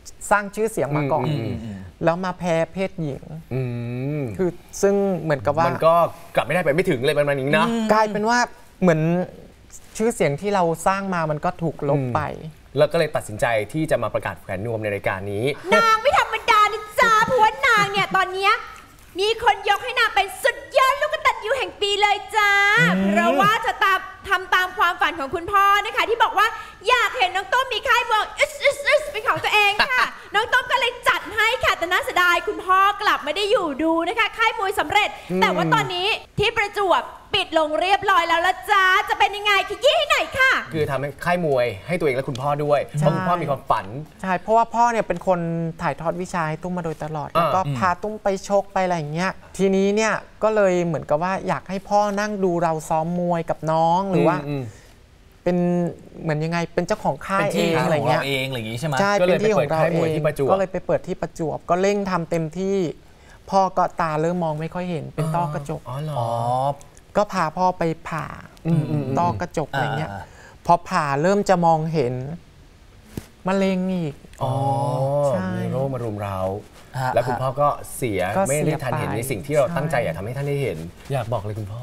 สร้างชื่อเสียงมาก่อนแล้วมาแพ้เพศหญิงคือซึ่งเหมือนกับว่ามันก็กลับไม่ได้ไปไม่ถึงเลยมันอย่างนี้นะกลายเป็นว่าเหมือนชื่อเสียงที่เราสร้างมามันก็ถูกลบไปแล้วก็เลยตัดสินใจที่จะมาประกาศแขวนนวมในรายการนี้นางไม่ธรรมดานะจ๊ะเพราะว่านางเนี่ยตอนนี้มีคนยกให้นางเป็นสุดยอดลูกกตัญญูแห่งปีเลยจ้าเพราะว่าเธอทำตามความฝันของคุณพ่อนะคะที่บอกว่าอยากเห็นน้องต้มมีค่ายมวยเป็นของตัวเองค่ะ น้องต้มก็เลยจัดให้ค่ะแต่น่าเสียดายคุณพ่อกลับไม่ได้อยู่ดูนะคะค่ายมวยสำเร็จแต่ว่าตอนนี้ที่ประจวบปิดลงเรียบร้อยแล้วละจ้าจะเป็นยังไงขยี้ให้หน่อยค่ะคือทำให้ค่ายมวยให้ตัวเองและคุณพ่อด้วยเพราะคุณพ่อมีความฝันใช่เพราะว่าพ่อเนี่ยเป็นคนถ่ายทอดวิชาให้ตุ้มมาโดยตลอดแล้วก็พาตุ้มไปชกไปอะไรอย่างเงี้ยทีนี้เนี่ยก็เลยเหมือนกับว่าอยากให้พ่อนั่งดูเราซ้อมมวยกับน้องหรือว่าเป็นเหมือนยังไงเป็นเจ้าของค่ายเองอะไรเงี้ยเองอะไรอย่างงี้ใช่ไหมใช่เป็นที่ของเราเองก็เลยไปเปิดที่ประจวบก็เร่งทำเต็มที่พ่อก็ตาเริ่มมองไม่ค่อยเห็นเป็นต้อกระจกก็พาพ่อไปผ่าต้อกระจกอะไรเงี้ยพอผ่าเริ่มจะมองเห็นมะเร็งอีกมีโรคมารุมเราแล้วคุณพ่อก็เสียไม่ได้ทันเห็นในสิ่งที่เราตั้งใจอยากทำให้ท่านได้เห็นอยากบอกเลยคุณพ่อ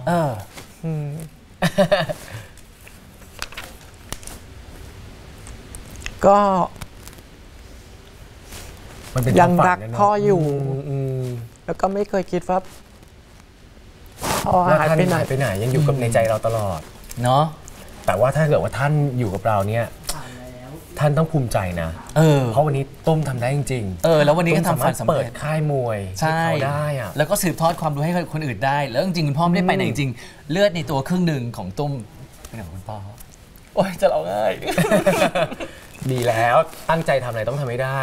ก็ยังรักพ่ออยู่แล้วก็ไม่เคยคิดว่าพ่อหายไปไหนยังอยู่กับในใจเราตลอดเนาะแต่ว่าถ้าเกิดว่าท่านอยู่กับเราเนี่ยท่านต้องภูมิใจนะเพราะวันนี้ต้มทำได้จริงๆแล้ววันนี้ก็ทำฝันสำเร็จเปิดค่ายมวยใช่ได้อะแล้วก็สืบทอดความรู้ให้คนอื่นได้แล้วจริงๆคุณพ่อไม่ได้ไปไหนจริงเลือดในตัวครึ่งหนึ่งของต้มเป็นของคุณพ่อโอ้ยจะร้องไห้ดีแล้วตั้งใจทำอะไรต้องทำให้ได้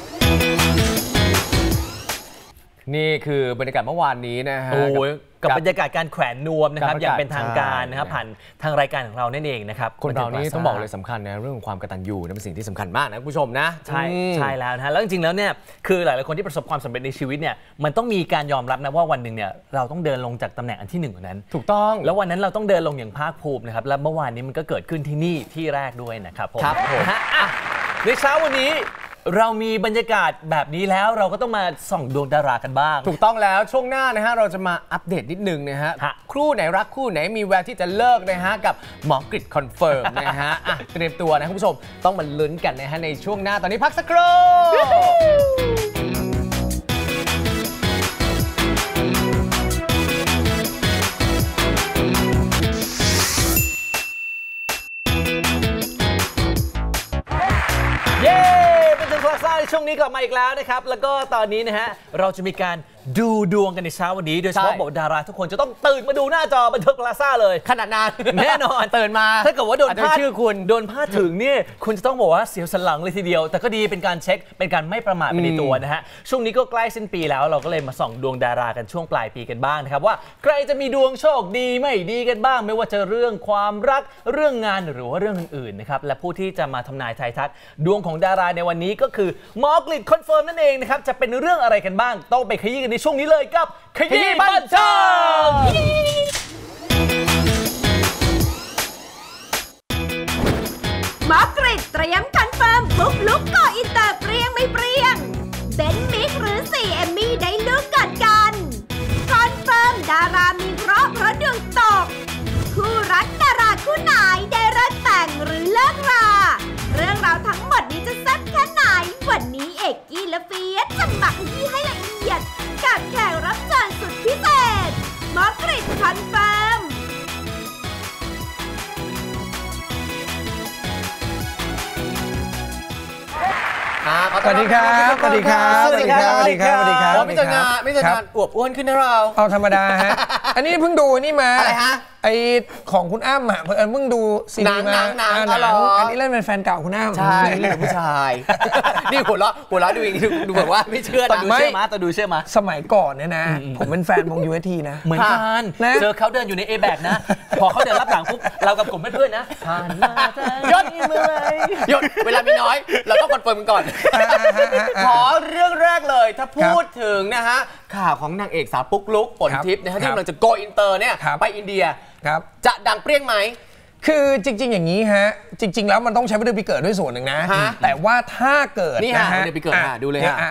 นี่คือบรรยากาศเมื่อวานนี้นะฮะกับบรรยากาศการแขวนนวมนะครับอย่างเป็นทางการนะครับผ่านทางรายการของเรานั่นเองนะครับคนเรานี่ต้องบอกเลยสำคัญนะเรื่องของความกตัญญูนะเป็นสิ่งที่สำคัญมากนะคุณผู้ชมนะใช่แล้วนะแล้วจริงๆแล้วเนี่ยคือหลายๆคนที่ประสบความสำเร็จในชีวิตเนี่ยมันต้องมีการยอมรับนะว่าวันหนึ่งเนี่ยเราต้องเดินลงจากตำแหน่งอันที่1นั้นถูกต้องแล้ววันนั้นเราต้องเดินลงอย่างภาคภูมินะครับและเมื่อวานนี้มันก็เกิดขึ้นที่นี่ที่แรกด้วยนะครับผมในเช้าวันนี้เรามีบรรยากาศแบบนี้แล้วเราก็ต้องมาส่องดวงดารากันบ้างถูกต้องแล้วช่วงหน้านะฮะเราจะมาอัปเดตนิดนึงนะฮะคู่ไหนรักคู่ไหนมีแววที่จะเลิกนะฮะกับหมอกฤษคอนเฟิร์มนะฮะเตรียมตัวนะคุณผู้ชมต้องมาลุ้นกันนะฮะในช่วงหน้าตอนนี้พักสักครู่ช่วงนี้กลับมาอีกแล้วนะครับแล้วก็ตอนนี้นะฮะเราจะมีการดูดวงกันในเช้าวันนี้โดยเฉพาะบอกดาราทุกคนจะต้องตื่นมาดูหน้าจอบันเทิงพลาซ่าเลยขนาดนั้นแน่นอนตื่นมาถ้าเกิดว่าโดนพลาดชื่อคุณโดนพลาดถึงเนี่ยคุณจะต้องบอกว่าเสียวสันหลังเลยทีเดียวแต่ก็ดีเป็นการเช็คเป็นการไม่ประมาทไปในตัวนะฮะช่วงนี้ก็ใกล้สิ้นปีแล้วเราก็เลยมาส่องดวงดารากันช่วงปลายปีกันบ้างนะครับว่าใครจะมีดวงโชคดีไม่ดีกันบ้างไม่ว่าจะเรื่องความรักเรื่องงานหรือว่าเรื่องอื่นๆนะครับและผู้ที่จะมาทำนายทายทักดวงของดาราในวันนี้ก็คือหมอกฤษคอนเฟิร์มนั่นเองนะครับจะเป็นเรื่องอะไรกันบ้างต้องไปขยี้กันในช่วงนี้เลยกับขยี้บันเทิงหมอกฤษเตรียมคอนเฟิร์มปุ๊บลุกก่ออินเตอร์เปรี้ยงไม่เปรี้ยงเบนมิกหรือ4เอมมี่ได้ลูกกัดกันคอนเฟิร์มดารามีเพราะดวงตกคู่รักดาราคู่ไหนได้เลิกแต่งหรือเลิกราเรื่องราวทั้งหมดนี้จะแซ่บแค่ไหนวันนี้เอกกี้และเฟียสจะมาขยี้ให้ละเอียดกับแขกรับเชิญสุดพิเศษหมอกฤษคอนเฟิร์มสวัสดีครับสวัสดีครับสวัสดีครับสวัสดีครับสวัสดีครับไม่เจองานอวบอ้วนขึ้นนะเราเอาธรรมดาฮะอันนี้เพิ่งดูนี่มาอะไรฮะไอของคุณอ้ำอ่ะเพิ่งดูซีรีส์มาหนังอันนี้เล่นเป็นแฟนเก่าคุณอ้ำใช่เล่นเป็นผู้ชายนี่หัวเราะดูอีกดูแบบว่าไม่เชื่อนะดูเชื่อมาสมัยก่อนเนี่ยนะผมเป็นแฟนวง UST นะเหมือนกันเจอเขาเดินอยู่ใน Aแบกนะพอเขาเดินรับหลังปุ๊บเรากับกลุ่มเพื่อนๆนะผ่านมาหยุดเวลามีน้อยเราต้องคอนเฟิร์มกันก่อนขอเรื่องแรกเลยถ้าพูดถึงนะฮะข่าวของนางเอกสาวปุ๊กลุ๊กฝนทิพย์นะฮะที่กำลังจะโกอินเตอร์เนี่ยไปอินเดียจะดังเปรี้ยงไหมคือจริงๆอย่างนี้ฮะจริงๆแล้วมันต้องใช้วันเดือนปีเกิดด้วยส่วนหนึ่งนะแต่ว่าถ้าเกิดนี่ฮะวันเดือนปีเกิดดูเลยฮะ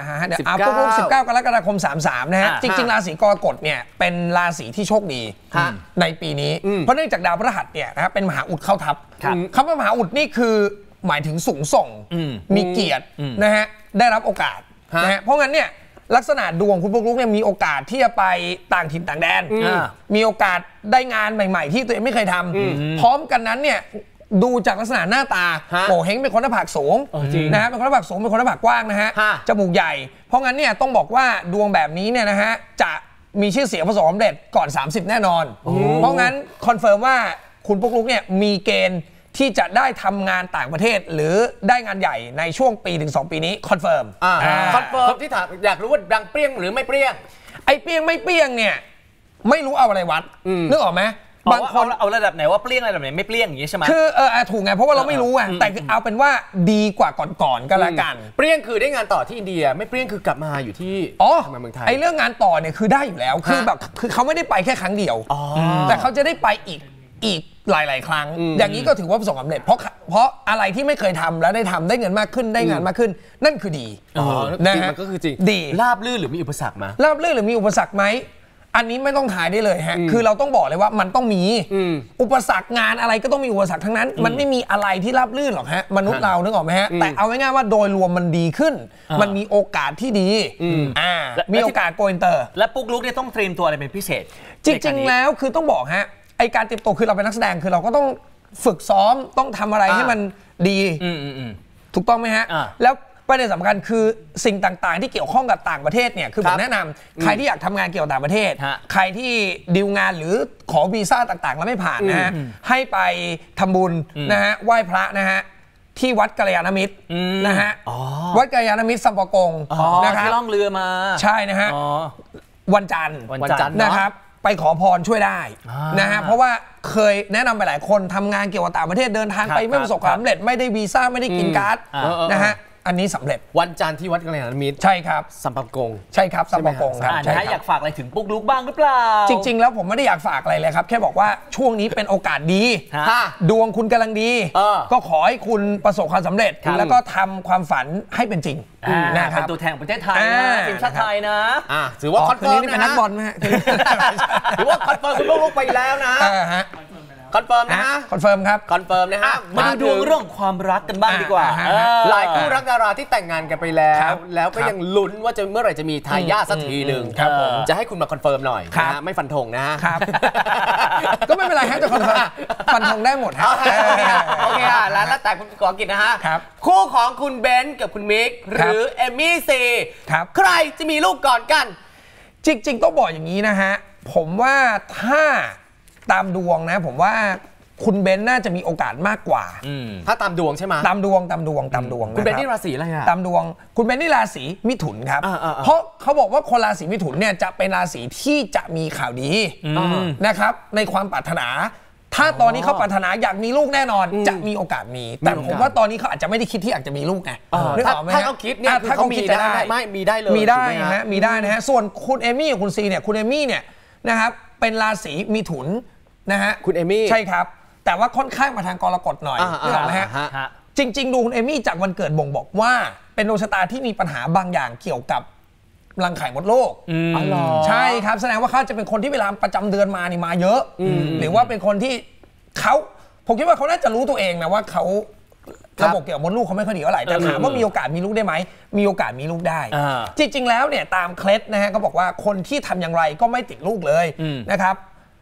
19 กรกฎาคม 33นะฮะจริงๆราศีกรกฎเนี่ยเป็นราศีที่โชคดีในปีนี้เพราะเนื่องจากดาวพฤหัสเนี่ยนะครับเป็นมหาอุดเข้าทับคำว่ามหาอุดนี่คือหมายถึงสูงส่งมีเกียรตินะฮะได้รับโอกาสนะฮะเพราะงั้นเนี่ยลักษณะดวงคุณปุ๊กลุ๊กเนี่ยมีโอกาสที่จะไปต่างถิ่นต่างแดนมีโอกาสได้งานใหม่ๆที่ตัวเองไม่เคยทำพร้อมกันนั้นเนี่ยดูจากลักษณะหน้าตาโง่เฮงเป็นคนหน้าผากสูงนะฮะเป็นคนหน้าผากสูงเป็นคนหน้าผากกว้างนะฮะจมูกใหญ่เพราะงั้นเนี่ยต้องบอกว่าดวงแบบนี้เนี่ยนะฮะจะมีชื่อเสียงประสบความสำเร็จก่อน30แน่นอนเพราะงั้นคอนเฟิร์มว่าคุณปุ๊กลุ๊กเนี่ยมีเกณฑ์ที่จะได้ทำงานต่างประเทศหรือได้งานใหญ่ในช่วงปีถึง2ปีนี้คอนเฟิร์มที่ถามอยากรู้ว่าดังเปรี้ยงหรือไม่เปรี้ยงไอ้เปรี้ยงไม่เปรี้ยงเนี่ยไม่รู้เอาอะไรวัดนึกออกไหมบางคนเอาระดับไหนว่าเปรี้ยงระดับไหนไม่เปรี้ยงอย่างนี้ใช่ไหมคือถูกไงเพราะว่าเราไม่รู้อ่ะแต่เอาเป็นว่าดีกว่าก่อนๆก็แล้วกันเปรี้ยงคือได้งานต่อที่อินเดียไม่เปรี้ยงคือกลับมาอยู่ที่ทำงานเมืองไทยไอ้เรื่องงานต่อเนี่ยคือได้อยู่แล้วคือแบบคือเขาไม่ได้ไปแค่ครั้งเดียวแต่เขาจะได้ไปอีกหลายๆครั้งอย่างนี้ก็ถือว่าประสบความสำเร็จเพราะอะไรที่ไม่เคยทำแล้วได้ทำได้เงินมากขึ้นได้งานมากขึ้นนั่นคือดีนะฮะมันก็คือจริงดีราบลื่นหรือมีอุปสรรคไหมราบลื่นหรือมีอุปสรรคไหมอันนี้ไม่ต้องถ่ายได้เลยฮะคือเราต้องบอกเลยว่ามันต้องมีอุปสรรคงานอะไรก็ต้องมีอุปสรรคทั้งนั้นมันไม่มีอะไรที่ราบลื่นหรอกฮะมนุษย์เรานึกออกไหมฮะแต่เอาง่ายๆว่าโดยรวมมันดีขึ้นมันมีโอกาสที่ดีมีโอกาสโกอินเตอร์และปุ๊กลุ๊กเนี่ยต้องเตรียมตัวอะไรเป็นพิเศษจริงๆแล้วคือต้องบอกฮะไอการเตรียมตัวคือเราเป็นนักแสดงคือเราก็ต้องฝึกซ้อมต้องทำอะไรให้มันดีถูกต้องไหมฮะแล้วประเด็นสำคัญคือสิ่งต่างๆที่เกี่ยวข้องกับต่างประเทศเนี่ยคือผมแนะนำใครที่อยากทำงานเกี่ยวกับต่างประเทศใครที่ดีลงานหรือขอวีซ่าต่างๆแล้วไม่ผ่านนะฮะให้ไปทำบุญนะฮะไหว้พระนะฮะที่วัดกัลยาณมิตรนะฮะวัดกัลยาณมิตรสัมปะกงนะครับที่ล่องเรือมาใช่นะฮะวันจันทร์นะครับไปขอพรช่วยได้นะฮะเพราะว่าเคยแนะนำไปหลายคนทำงานเกี่ยวกับต่างประเทศเดินทางไปไม่ประสบความสำเร็จไม่ได้วีซ่าไม่ได้กินการ์ดนะฮะอันนี้สำเร็จวันจันทร์ที่วัดกัลยาณมิตรใช่ครับสัมปะกงใช่ครับสัมปะกงครับอยากฝากอะไรถึงปุ๊กลุ๊กบ้างหรือเปล่าจริงๆแล้วผมไม่ได้อยากฝากอะไรเลยครับแค่บอกว่าช่วงนี้เป็นโอกาสดีดวงคุณกำลังดีก็ขอให้คุณประสบความสำเร็จแล้วก็ทำความฝันให้เป็นจริงนะครับเป็นตัวแทนประเทศไทยนะทีมชาติไทยนะถือว่าคอนเฟิร์มเป็นนักบอลไหมฮะถือว่าคอนเฟิร์มคุณปุ๊กลุ๊กไปแล้วนะคอนเฟิร์มนะฮะคอนเฟิร์มครับคอนเฟิร์มนะฮะมาดูเรื่องความรักกันบ้างดีกว่าหลายคู่รักดาราที่แต่งงานกันไปแล้วก็ยังลุ้นว่าจะเมื่อไหร่จะมีทายาทสักทีหนึ่งจะให้คุณมาคอนเฟิร์มหน่อยนะไม่ฟันธงนะครับก็ไม่เป็นไรฮะจะคอนเฟิร์มฟันธงได้หมดฮะโอเคแล้วแต่คุณกอกิจนะฮะคู่ของคุณเบนซ์กับคุณมิกหรือเอมมี่ซีใครจะมีลูกก่อนกันจริงๆต้องบอกอย่างนี้นะฮะผมว่าถ้าตามดวงนะผมว่าคุณเบนน่าจะมีโอกาสมากกว่าถ้าตามดวงใช่ไหมตามดวงคุณเบนนี่ราศีอะไรอะตามดวงคุณเบนนี่ราศีมิถุนครับเพราะเขาบอกว่าคนราศีมิถุนเนี่ยจะเป็นราศีที่จะมีข่าวดีนะครับในความปรารถนาถ้าตอนนี้เขาปรารถนาอยากมีลูกแน่นอนจะมีโอกาสมีแต่ผมว่าตอนนี้เขาอาจจะไม่ได้คิดที่อยากจะมีลูกไงถ้าเขาคิดเนี่ยถ้าเขามีได้ไม่มีได้เลยมีได้นะฮะส่วนคุณเอมี่กับคุณซีเนี่ยคุณเอมี่เนี่ยนะครับเป็นราศีมิถุนนะฮะคุณเอมี่ใช่ครับแต่ว่าค่อนข้างมาทางกรกฎหน่อยนึกออกไหมฮะจริงๆดูคุณเอมี่จากวันเกิดบ่งบอกว่าเป็นดวงชะตาที่มีปัญหาบางอย่างเกี่ยวกับรังไข่มดลูกใช่ครับแสดงว่าเขาจะเป็นคนที่เวลาประจำเดือนมานี่มาเยอะหรือว่าเป็นคนที่ผมคิดว่าเขาน่าจะรู้ตัวเองนะว่าเขาระบบเกี่ยวกับมดลูกเขาไม่ค่อยดีเท่าไหร่แต่ถามว่ามีโอกาสมีลูกได้ไหมมีโอกาสมีลูกได้จริงๆแล้วเนี่ยตามเคล็ดนะฮะก็บอกว่าคนที่ทำอย่างไรก็ไม่ติดลูกเลยนะครับ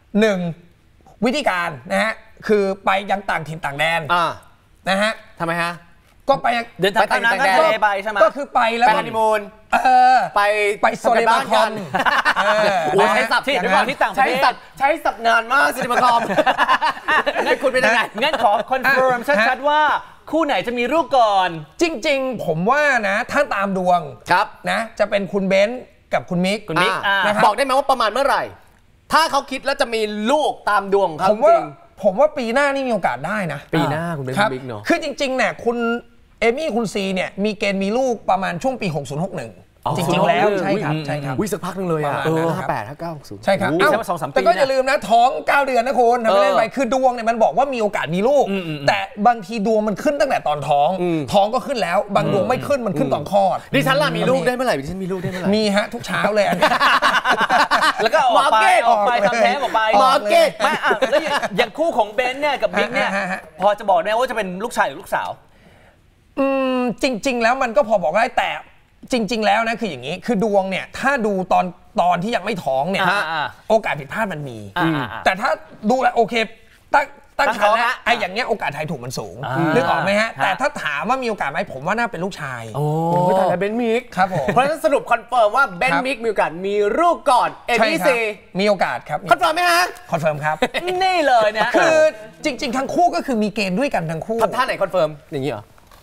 1วิธีการนะฮะคือไปยังต่างถิ่นต่างแดนนะฮะทำไมฮะก็ไปเดินทางต่างแดนไปใช่ไหมก็คือไปแล้วไปฮันนีมูนไปโซเลมาคอมใช้ศัพท์ที่ต่างประเทศใช้ศัพท์นานมากโซเลมาคอมงั้นคุณเป็นยังไงงั้นขอคอนเฟิร์มชัดๆว่าคู่ไหนจะมีลูกก่อนจริงๆผมว่านะถ้าตามดวงครับนะจะเป็นคุณเบนซ์กับคุณมิกนะครับบอกได้ไหมว่าประมาณเมื่อไหร่ถ้าเขาคิดแล้วจะมีลูกตามดวงครับผมว่าปีหน้านี่มีโอกาสได้นะปีหน้าคุณเบนซ์บิ๊กเนาะคือจริงๆเนี่ยคุณเอมี่คุณซีเนี่ยมีเกณฑ์มีลูกประมาณช่วงปี6061 จริงๆแล้วใช่ครับใช่ครับวิสักพักนึงเลยอ่ะ58 5960 ใช่ครับแต่ก็อย่าลืมนะท้อง9เดือนนะคุณทำไม่ได้ไปคือดวงเนี่ยมันบอกว่ามีโอกาสมีลูกแต่บางทีดวงมันขึ้นตั้งแต่ตอนท้องก็ขึ้นแล้วบางดวงไม่ขึ้นมันขึ้นตอนคลอดดิฉันล่ะมีลูกได้เมื่อไหร่ดิฉันมีลูกได้เมื่อไหร่มีฮะทุกเช้าเลยอันนี้แล้วก็ออกไปทำแท้งออกไปมาร์เก็ตไม่แล้วอย่างคู่ของเบนเนี่ยกับบิ๊กเนี่ยพอจะบอกได้ว่าจะเป็นลูกชายหรือลูกสาวจริงๆแล้วมันก็พอบอกได้แต่จริงๆแล้วนะคืออย่างนี้คือดวงเนี่ยถ้าดูตอนที่ยังไม่ท้องเนี่ยโอกาสผิดพลาดมันมีแต่ถ้าดูแล้วโอเคตั้งครรภ์นะไอ้อย่างเงี้ยโอกาสทายถูกมันสูงนึกออกไหมฮะแต่ถ้าถามว่ามีโอกาสไหมผมว่าน่าเป็นลูกชายโอ้แต่เบนมิกครับผมเพราะฉะนั้นสรุปคอนเฟิร์มว่าเบนมิกมีโอกาสมีลูกก่อนABC มีโอกาสครับคอนเฟิร์มไหมฮะคอนเฟิร์มครับนี่เลยนะคือจริงๆทั้งคู่ก็คือมีเกณฑ์ด้วยกันทั้งคู่ทำท่าไหนคอนเฟิร์มอย่างนี้เหรอ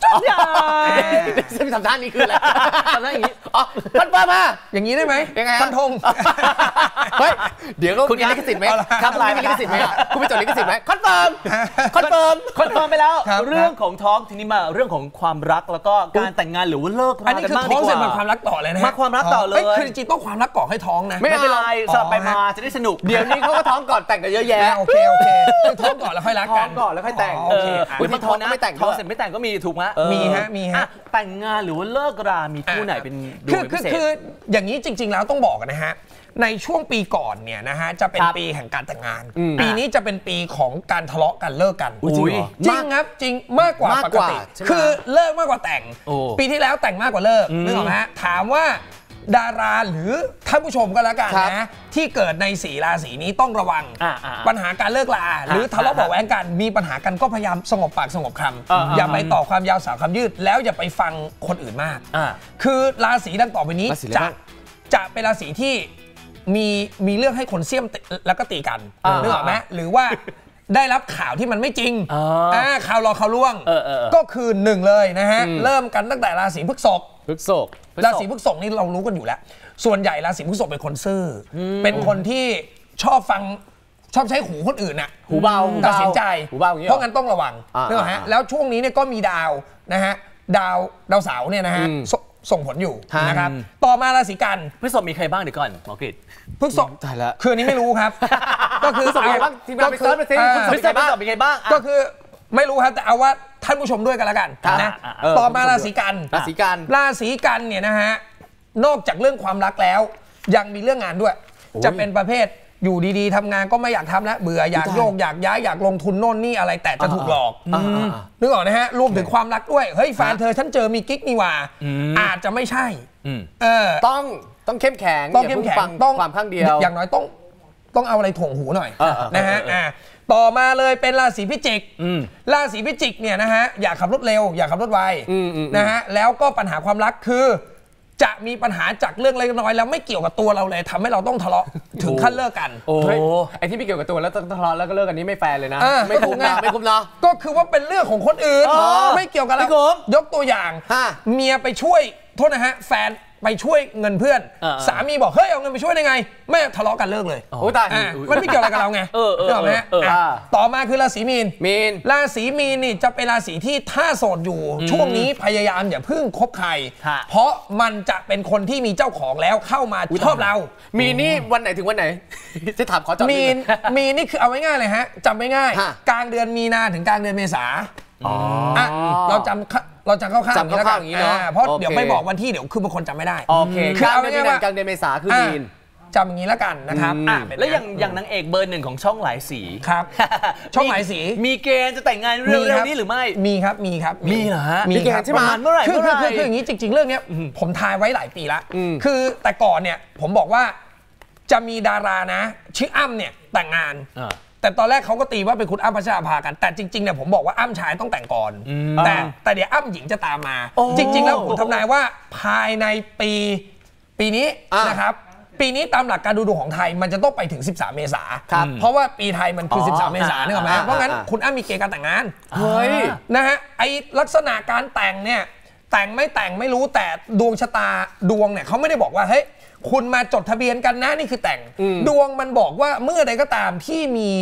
ทำท่านี้คืออะไรทำท่าอย่างนี้อ๋อคอนเฟิร์มมาอย่างนี้ได้ไหมยังไงฟันธงเฮ้ยเดี๋ยวคุณมีลิขสิทธิ์ไหมครับไลน์มีลิขสิทธิ์ไหมคุณไปจดลิขสิทธิ์ไหมคอนเฟิร์มไปแล้วเรื่องของท้องทีนี้มาเรื่องของความรักแล้วก็การแต่งงานหรือว่าเลิกรากันบ้างดีกว่าอันนี้คือท้องเสร็จมาความรักต่อเลยนะมาความรักต่อเลยคือจริงๆต้องความรักก่อให้ท้องนะไม่เป็นไรสลับไปมาจะได้สนุกเดี๋ยวนี้เขาก็ท้องก่อนแต่งกันเยอะแยะโอเคท้องก่อนแล้วค่อยรักกันท้องก่อนแล้วค่อยแต่งโอเคบางคนนะท้องเสร็จไม่แต่งก็มีถูกไหมมีฮะแต่งงานหรือว่าเลิกรามีคู่ไหนเป็นดวงพิเศษคืออย่างนี้จริงๆแล้วต้องบอกกันนะฮะในช่วงปีก่อนเนี่ยนะฮะจะเป็นปีแห่งการแต่งงานปีนี้จะเป็นปีของการทะเลาะกันเลิกกันจริงครับจริงมากกว่าปกติคือเลิกมากกว่าแต่งปีที่แล้วแต่งมากกว่าเลิกนึกออกไหมฮะถามว่าดาราหรือท่านผู้ชมก็แล้วกันนะที่เกิดใน4ราศีนี้ต้องระวังปัญหาการเลิกลาหรือทะเลาะเบาะแว้งกันมีปัญหากันก็พยายามสงบปากสงบคำอย่าไปต่อความยาวสาวคำยืดแล้วอย่าไปฟังคนอื่นมากคือราศีดังต่อไปนี้จะเป็นราศีที่มีเรื่องให้คนเสี่ยมแล้วก็ตีกันนึกออกไหมหรือว่าได้รับข่าวที่มันไม่จริงข่าวรอข่าวล่วงก็คือ1เลยนะฮะเริ่มกันตั้งแต่ราศีพฤษภราศีพฤษภนี่เรารู้กันอยู่แล้วส่วนใหญ่ราศีพฤษภเป็นคนซื่อเป็นคนที่ชอบฟังชอบใช้หูคนอื่นน่ะหูเบาตัดสินใจเพราะงั้นต้องระวังนึกออกไหมแล้วช่วงนี้เนี่ยก็มีดาวนะฮะดาวเสาร์เนี่ยนะฮะส่งผลอยู่นะครับต่อมาราศีกันพฤษภมีใครบ้างเดี๋ยวก่อนหมอกฤษพฤษภตายแล้วคือนี้ไม่รู้ครับก็คือพฤษภมีใครบ้างทีมงานไปเซิร์ชไปสิพฤษภมีใครบ้างก็คือไม่รู้ครับแต่เอาว่าท่านผู้ชมด้วยกันแล้วกันนะต่อมาราศีกันเนี่ยนะฮะนอกจากเรื่องความรักแล้วยังมีเรื่องงานด้วยจะเป็นประเภทอยู่ดีๆทำงานก็ไม่อยากทำแล้วเบื่ออยากโยกอยากย้ายอยากลงทุนโน่นนี่อะไรแต่จะถูกหลอกนึกออกนะฮะรวมถึงความรักด้วยเฮ้ยแฟนเธอฉันเจอมีกิ๊กนี่ว่าอาจจะไม่ใช่ต้องเข้มแข็งต้องความข้างเดียวอย่างน้อยต้องเอาอะไรถ่วงหูหน่อยนะฮะต่อมาเลยเป็นราศีพิจิกราศีพิจิกเนี่ยนะฮะอยากขับรถเร็วอยากขับรถไวนะฮะแล้วก็ปัญหาความรักคือจะมีปัญหาจากเรื่องเล็กน้อยแล้วไม่เกี่ยวกับตัวเราเลยทำให้เราต้องทะเลาะถึงขั้นเลิกกันโอ้ไอ้ที่ไม่เกี่ยวกับตัวแล้วต้องทะเลาะแล้วก็เลิกกันนี้ไม่แฟร์เลยนะไม่คุ้มนะไม่คุ้มนะก็คือว่าเป็นเรื่องของคนอื่นไม่เกี่ยวกับเรายกตัวอย่างเมียไปช่วยโทษนะฮะแฟนไปช่วยเงินเพื่อนสามีบอกเฮ้ยเอาเงินไปช่วยได้ไงไม่ทะเลาะกันเลิกเลยโอ้ตายมันไม่เกี่ยวอะไรกับเราไงถูกไหมต่อมาคือราศีมีนราศีมีนนี่จะเป็นราศีที่ถ้าโสดอยู่ช่วงนี้พยายามอย่าเพิ่งคบใครเพราะมันจะเป็นคนที่มีเจ้าของแล้วเข้ามาชอบเรามีนี่วันไหนถึงวันไหนจะถามขอจอดมีนี่คือเอาง่ายๆเลยฮะจำไม่ง่ายกลางเดือนมีนาถึงกลางเดือนเมษาเราจำคร่าวๆอย่างนี้เนาะเพราะเดี๋ยวไม่บอกวันที่เดี๋ยวคือบางคนจำไม่ได้โอเคคือเอาง่ายๆว่ากลางเดือนเมษาคือมีนจำอย่างนี้แล้วกันนะครับแล้วอย่างนางเอกเบอร์ 1ของช่องหลายสีครับช่องหลายสีมีเกณฑ์จะแต่งงานเร็วๆนี้หรือไม่มีครับมีเหรอฮะมีเกณฑ์ใช่ไหมเมื่อไหร่คืออย่างนี้จริงๆเรื่องนี้ผมทายไว้หลายปีแล้วคือแต่ก่อนเนี่ยผมบอกว่าจะมีดารานะชื่ออ้ำเนี่ยแต่งงานแต่ตอนแรกเขาก็ตีว่าเป็นคุณอ้ำพัชราภากันแต่จริงๆเนี่ยผมบอกว่าอ้ำชายต้องแต่งก่อนแต่เดี๋ยวอ้ำหญิงจะตามมาจริงๆแล้วผมทำนายว่าภายในปีนี้นะครับปีนี้ตามหลักการดูดวงของไทยมันจะต้องไปถึง13เมษายนเพราะว่าปีไทยมันคือ13เมษายนนึกออกไหมเพราะงั้นคุณอ้ำมีเกณฑ์การแต่งงานเฮ้ยนะฮะไอลักษณะการแต่งเนี่ยแต่งไม่รู้แต่ดวงชะตาดวงเนี่ยเขาไม่ได้บอกว่าเฮ้ยคุณมาจดทะเบียนกันนะนี่คือแต่งดวงมันบอกว่าเมื่อใดก็ตามที่มี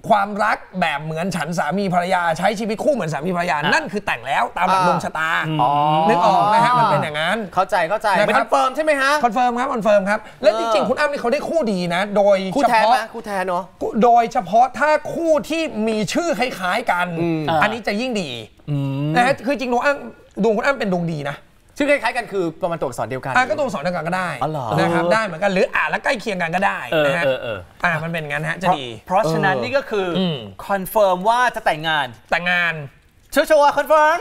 ความรักแบบเหมือนฉันสามีภรรยาใช้ชีวิตคู่เหมือนสามีภรรยานั่นคือแต่งแล้วตามหลักดวงชะตานึกออกนะฮะมันเป็นอย่างนั้นเข้าใจคอนเฟิร์มใช่ไหมฮะคอนเฟิร์มครับและจริงๆคุณอ้ำนี่เขาได้คู่ดีนะโดยคู่แท้ไหมคู่แท้เนาะโดยเฉพาะถ้าคู่ที่มีชื่อคล้ายๆกันอันนี้จะยิ่งดีนะฮะคือจริงดวงคุณอ้ำเป็นดวงดีนะชื่อคล้ายๆกันคือประมาณตัวอักษรเดียวกันก็ตัวอักษรเดียวกันก็ได้นะครับได้เหมือนกันหรือแล้วใกล้เคียงกันก็ได้นะฮะมันเป็นงั้นฮะจะดีเพราะฉะนั้นนี่ก็คือคอนเฟิร์มว่าจะแต่งงานชัวร์คอนเฟิร์ม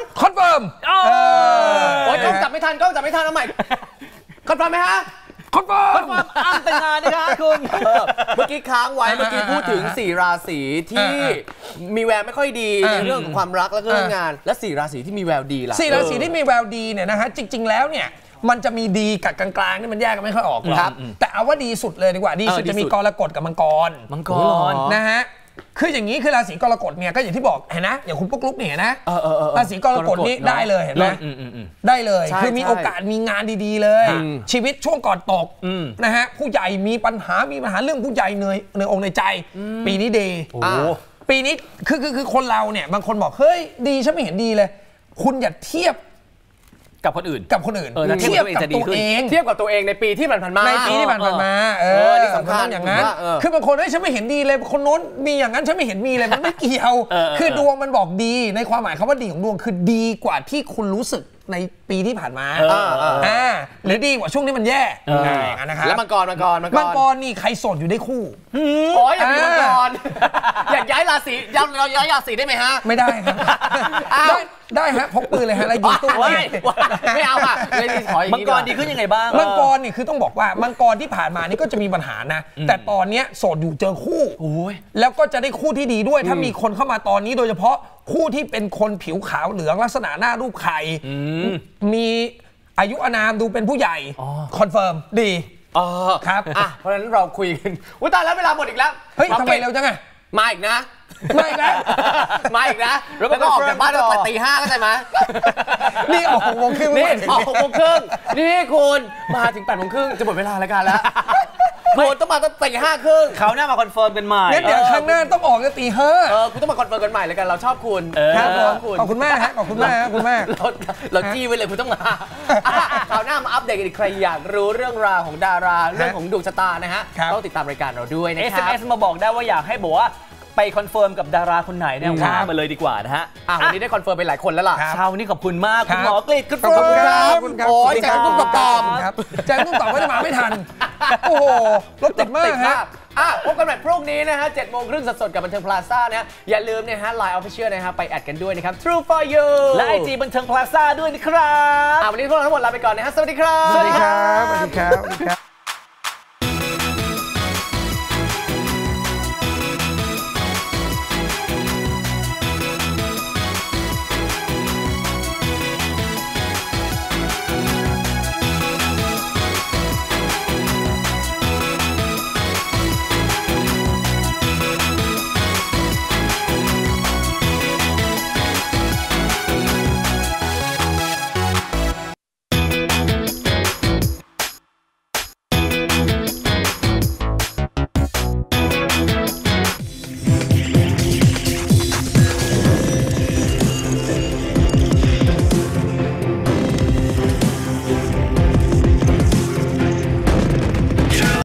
โอ้ยกล้องจับไม่ทันเอาใหม่คอนเฟิร์มไหมฮะคอนเฟิร์มอ้ำแต่งงานนะคะคุณเมื่อกี้ค้างไว้เมื่อกี้พูดถึง4ราศีที่มีแววไม่ค่อยดีในเรื่องของความรักและเรื่องงานและ4ราศีที่มีแววดีล่ะ 4ราศีที่มีแววดีเนี่ยนะฮะจริงๆแล้วเนี่ยมันจะมีดีกับกลางๆนี่มันแยกกันไม่ค่อยออกหรอกแต่เอาว่าดีสุดเลยดีกว่าดีสุดจะมีกรกฎกับมังกรนะฮะคืออย่างนี้คือราศีกรกฎเนี่ยก็อย่างที่บอกเห็นนะอย่างคุณปุ๊กลุ๊กเนี่ยนะราศีกรกฎนี่ได้เลยเห็นไหมได้เลยคือมีโอกาสมีงานดีๆเลยชีวิตช่วงก่อนตกนะฮะผู้ใหญ่มีปัญหาเรื่องผู้ใหญ่ในองค์ในใจปีนี้ดีปีนี้คือคนเราเนี่ยบางคนบอกเฮ้ยดีฉันไม่เห็นดีเลยคุณอย่าเทียบกับคนอื่นเทียบกับตัวเองในปีที่ผ่านมานี่สำคัญอย่างนั้นคือบางคนเฮ้ยฉันไม่เห็นดีเลยคนโน้นมีอย่างนั้นฉันไม่เห็นมีเลยมันไม่เกี่ยวคือดวงมันบอกดีในความหมายคำว่าดีของดวงคือดีกว่าที่คุณรู้สึกในปีที่ผ่านมาหรือดีกว่าช่วงนี้มันแย่นะครับแล้วมังกรนี่ใครโสดอยู่ได้คู่โอ้ยอย่ามีมังกรอยากย้ายราศีเราย้ายราศีได้ไหมฮะไม่ได้ครับได้ฮะพกปืนเลยฮะแล้วยิงตู้ไม่เอาค่ะมังกรดีขึ้นยังไงบ้างมังกรนี่คือต้องบอกว่ามังกรที่ผ่านมานี่ก็จะมีปัญหานะแต่ตอนนี้โสดอยู่เจอคู่แล้วก็จะได้คู่ที่ดีด้วยถ้ามีคนเข้ามาตอนนี้โดยเฉพาะคู่ที่เป็นคนผิวขาวเหลืองลักษณะหน้ารูปไข่มีอายุอานามดูเป็นผู้ใหญ่คอนเฟิร์มดีครับเพราะฉะนั้นเราคุยกันตายแล้วเวลาหมดอีกแล้วเฮ้ยทำไมเร็วจังไงมาอีกนะแล้วก็ออกจากบ้านตั้งแต่ตี 5ก็ใช่ไหมนี่ออก6 โมงครึ่งนี่ออก6 โมงครึ่งนี่คุณมาถึง8 โมงครึ่งจะหมดเวลารายการแล้วคุณต้องมาตั้งแต่5 ครึ่งเขาหน้ามาคอนเฟิร์มกันใหม่งั้นเดี๋ยวครั้งหน้าต้องออกกันตี 5 คุณต้องมาคอนเฟิร์มกันใหม่เลยกันเราชอบคุณขอบคุณมากฮะขอบคุณมากคุณแม่เราจี้ไว้เลยคุณต้องมาคราวหน้ามาอัปเดตกันอีกใครอยากรู้เรื่องราวของดาราเรื่องของดวงชะตานะฮะต้องติดตามรายการเราด้วยนะครับ SMS มาบอกได้ว่าอยากให้บอกว่าไปคอนเฟิร์มกับดาราคนไหนเนี่ยว่ามาเลยดีกว่านะฮะวันนี้ได้คอนเฟิร์มไปหลายคนแล้วล่ะเช้านี้ขอบคุณมากคุณหมอกฤษขอบคุณครับโอ้ยแจกตุ้มตอบแจกตุ้มตอบก็จะมาไม่ทันโอ้โหรถติดมากฮะพบกันใหม่พรุ่งนี้นะฮะ 7 โมงครึ่งสดๆกับบันเทิงพลาซ่านะอย่าลืมนะฮะ Line Official นะฮะไปแอดกันด้วยนะครับ True for you และ IG บันเทิงพลาซ่าด้วยนะครับวันนี้พวกเราทั้งหมดลาไปก่อนนะฮะสวัสดีครับสวัสดีครับ